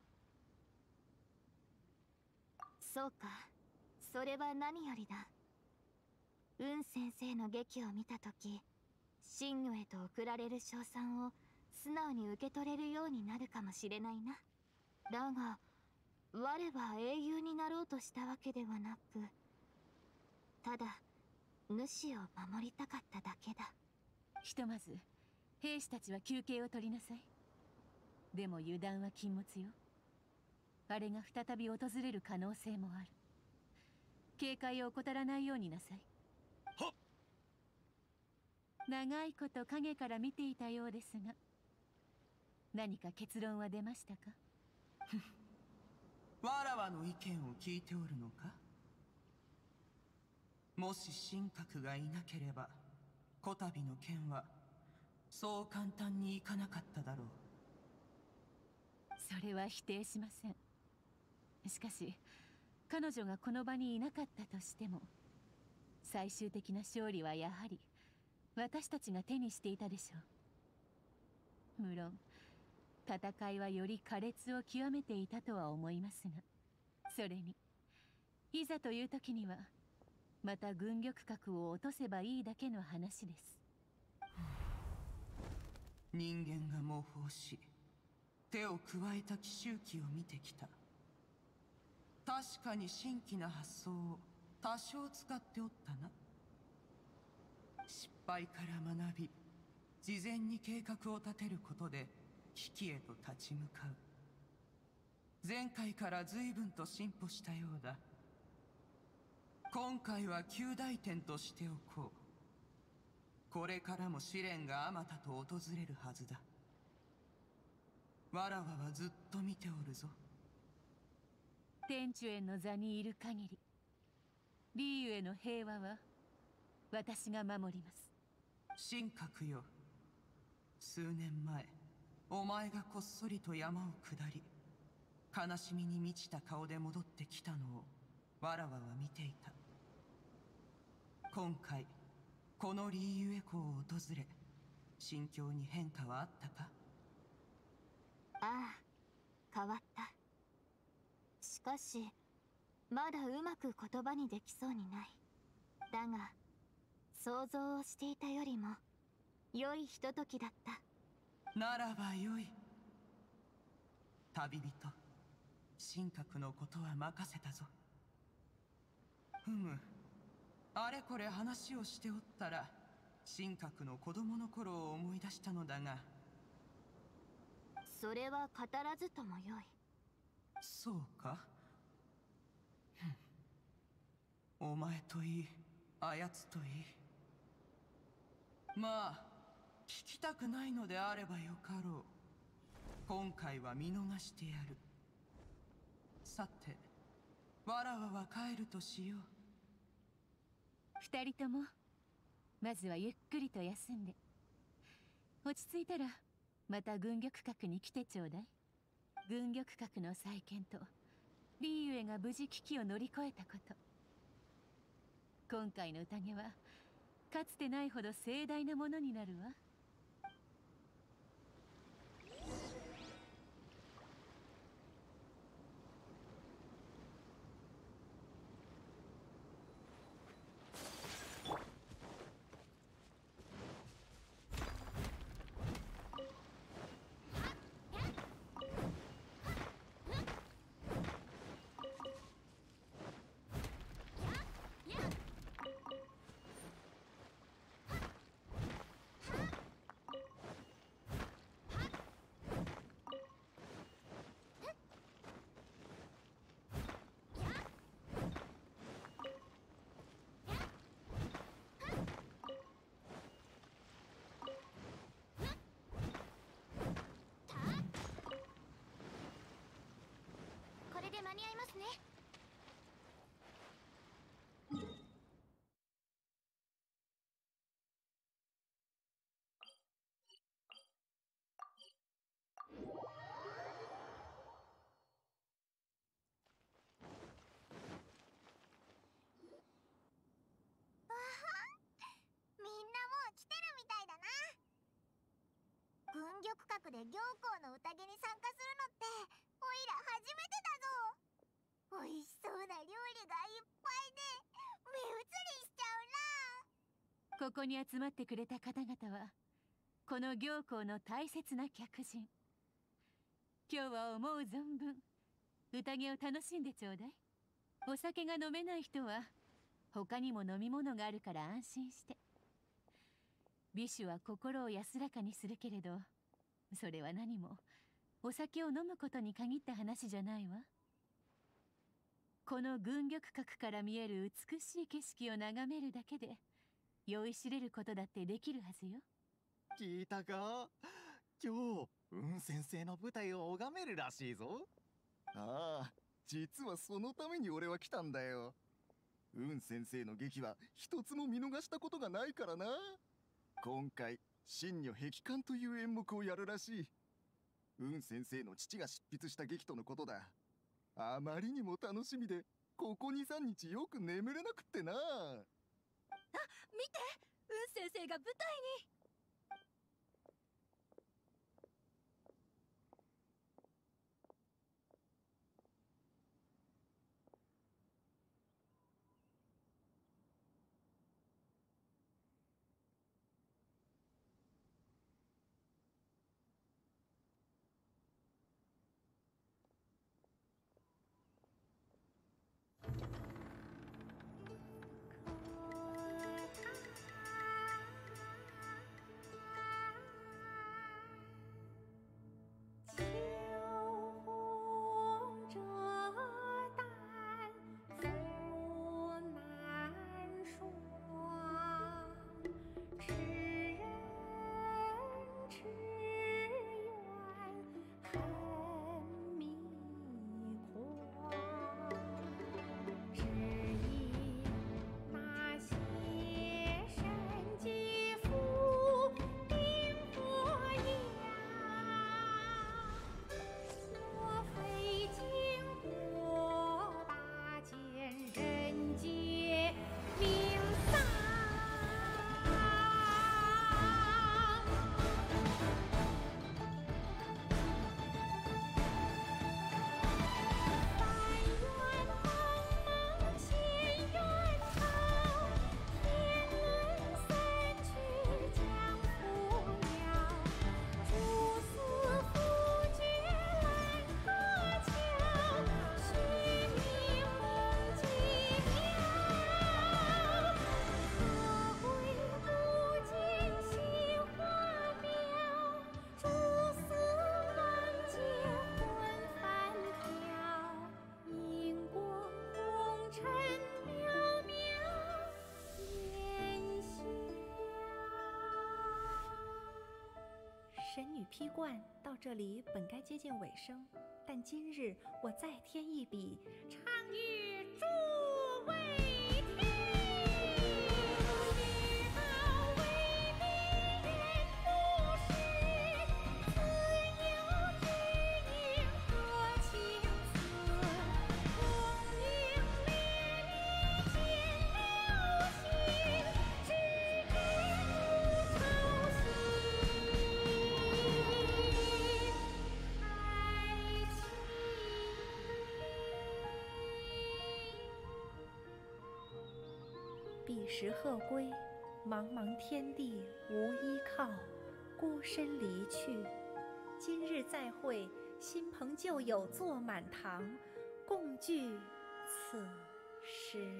そうか、それは何よりだ。雲先生の劇を見たとき、神魚へと贈られる賞賛を素直に受け取れるようになるかもしれないな。だが我は英雄になろうとしたわけではなく、ただ主を守りたかっただけだ。 ひとまず兵士たちは休憩を取りなさい。でも油断は禁物よ。あれが再び訪れる可能性もある。警戒を怠らないようになさい。 はっ。 長いこと影から見ていたようですが、何か結論は出ましたか？ わらわの意見を聞いておるのか？もし神格がいなければこたびの件はそう簡単にいかなかっただろう。 それは否定しません。しかし彼女がこの場にいなかったとしても、最終的な勝利はやはり私たちが手にしていたでしょう。無論戦いはより苛烈を極めていたとは思いますが、それにいざという時にはまた軍玉閣を落とせばいいだけの話です。 人間が模倣し手を加えた奇襲機を見てきた。確かに新規な発想を多少使っておったな。失敗から学び、事前に計画を立てることで危機へと立ち向かう。前回から随分と進歩したようだ。今回は及第点としておこう。これからも試練があまたと訪れるはずだ。わらわはずっと見ておるぞ。 天主への座にいる限り、リーユへの平和は私が守ります。 神格よ、数年前お前がこっそりと山を下り、悲しみに満ちた顔で戻ってきたのをわらわは見ていた。今回このリーユエ港を訪れ、心境に変化はあったか？ ああ、変わった。しかしまだうまく言葉にできそうにない。だが想像をしていたよりも良いひとときだった。 ならばよい。旅人、神格のことは任せたぞ。ふむ、あれこれ話をしておったら神格の子供の頃を思い出したのだが。 それは語らずともよい。 そうか。お前といい、あやつといい。まあ聞きたくないのであればよかろう。今回は見逃してやる。さて、わらわは帰るとしよう。 二人ともまずはゆっくりと休んで、落ち着いたらまた軍玉閣に来てちょうだい。軍玉閣の再建とリーユエが無事危機を乗り越えたこと、今回の宴はかつてないほど盛大なものになるわ。 これで間に合いますね。 国で行幸の宴に参加するのっておいら初めてだぞ。おいしそうな料理がいっぱいで目移りしちゃうな。 ここに集まってくれた方々はこの行幸の大切な客人。今日は思う存分宴を楽しんでちょうだい。お酒が飲めない人は他にも飲み物があるから安心して。美酒は心を安らかにするけれど、それは何もお酒を飲むことに限った話じゃないわ。この軍玉閣から見える美しい景色を眺めるだけで酔いしれることだってできるはずよ。 聞いたか？今日雲先生の舞台を拝めるらしいぞ。 ああ、実はそのために俺は来たんだよ。雲先生の劇は一つも見逃したことがないからな。今回真女壁観という演目をやるらしい。雲先生の父が執筆した劇とのことだ。あまりにも楽しみでここ に,さん 日よく眠れなくってな。あ、 見て、雲先生が舞台に。 神女披冠到这里本该接近尾声，但今日我再添一笔，唱与诸位听。知道为民人不是，自有知音和情思，功名烈烈见了心，只知不操心。彼时鹤归，茫茫天地无依靠，孤身离去。今日再会，新朋旧友坐满堂，共聚此时。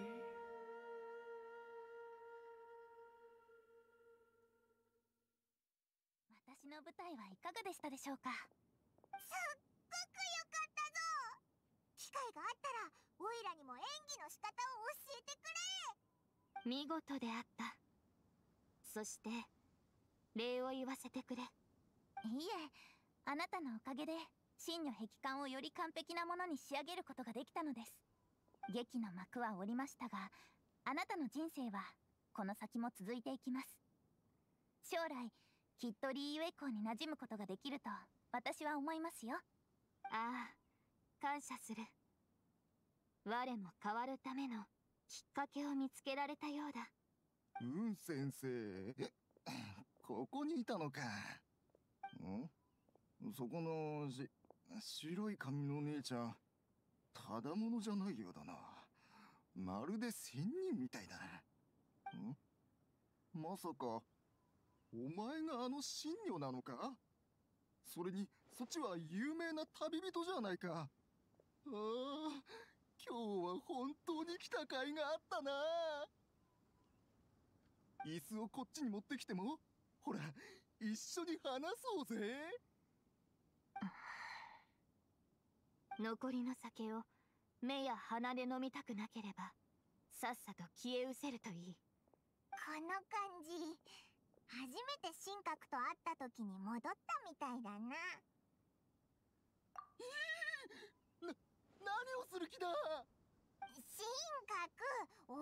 私の舞台はいかがでしたでしょうか。 すっごく良かったぞ。機会があったらオイラにも演技の仕方を教えてくれ。 見事であった。そして礼を言わせてくれ。 いいえ、あなたのおかげで真女壁観をより完璧なものに仕上げることができたのです。劇の幕は下りましたが、あなたの人生はこの先も続いていきます。将来きっとリーユエ校に馴染むことができると私は思いますよ。 ああ、感謝する。我も変わるためのきっかけを見つけられたようだ。 雲先生、ここにいたのか。ん？ そこのし白い髪の姉ちゃん、ただものじゃないようだな。まるで仙人みたいだ。ん？まさかお前があの神女なのか？それにそっちは有名な旅人じゃないか。ああ、今日は本当に来た甲斐があったな。椅子をこっちに持ってきても、ほら一緒に話そうぜ。 残りの酒を目や鼻で飲みたくなければさっさと消え失せるといい。 この感じ、初めて神格と会った時に戻ったみたいだな。 な、何をする気だ？ 神格、お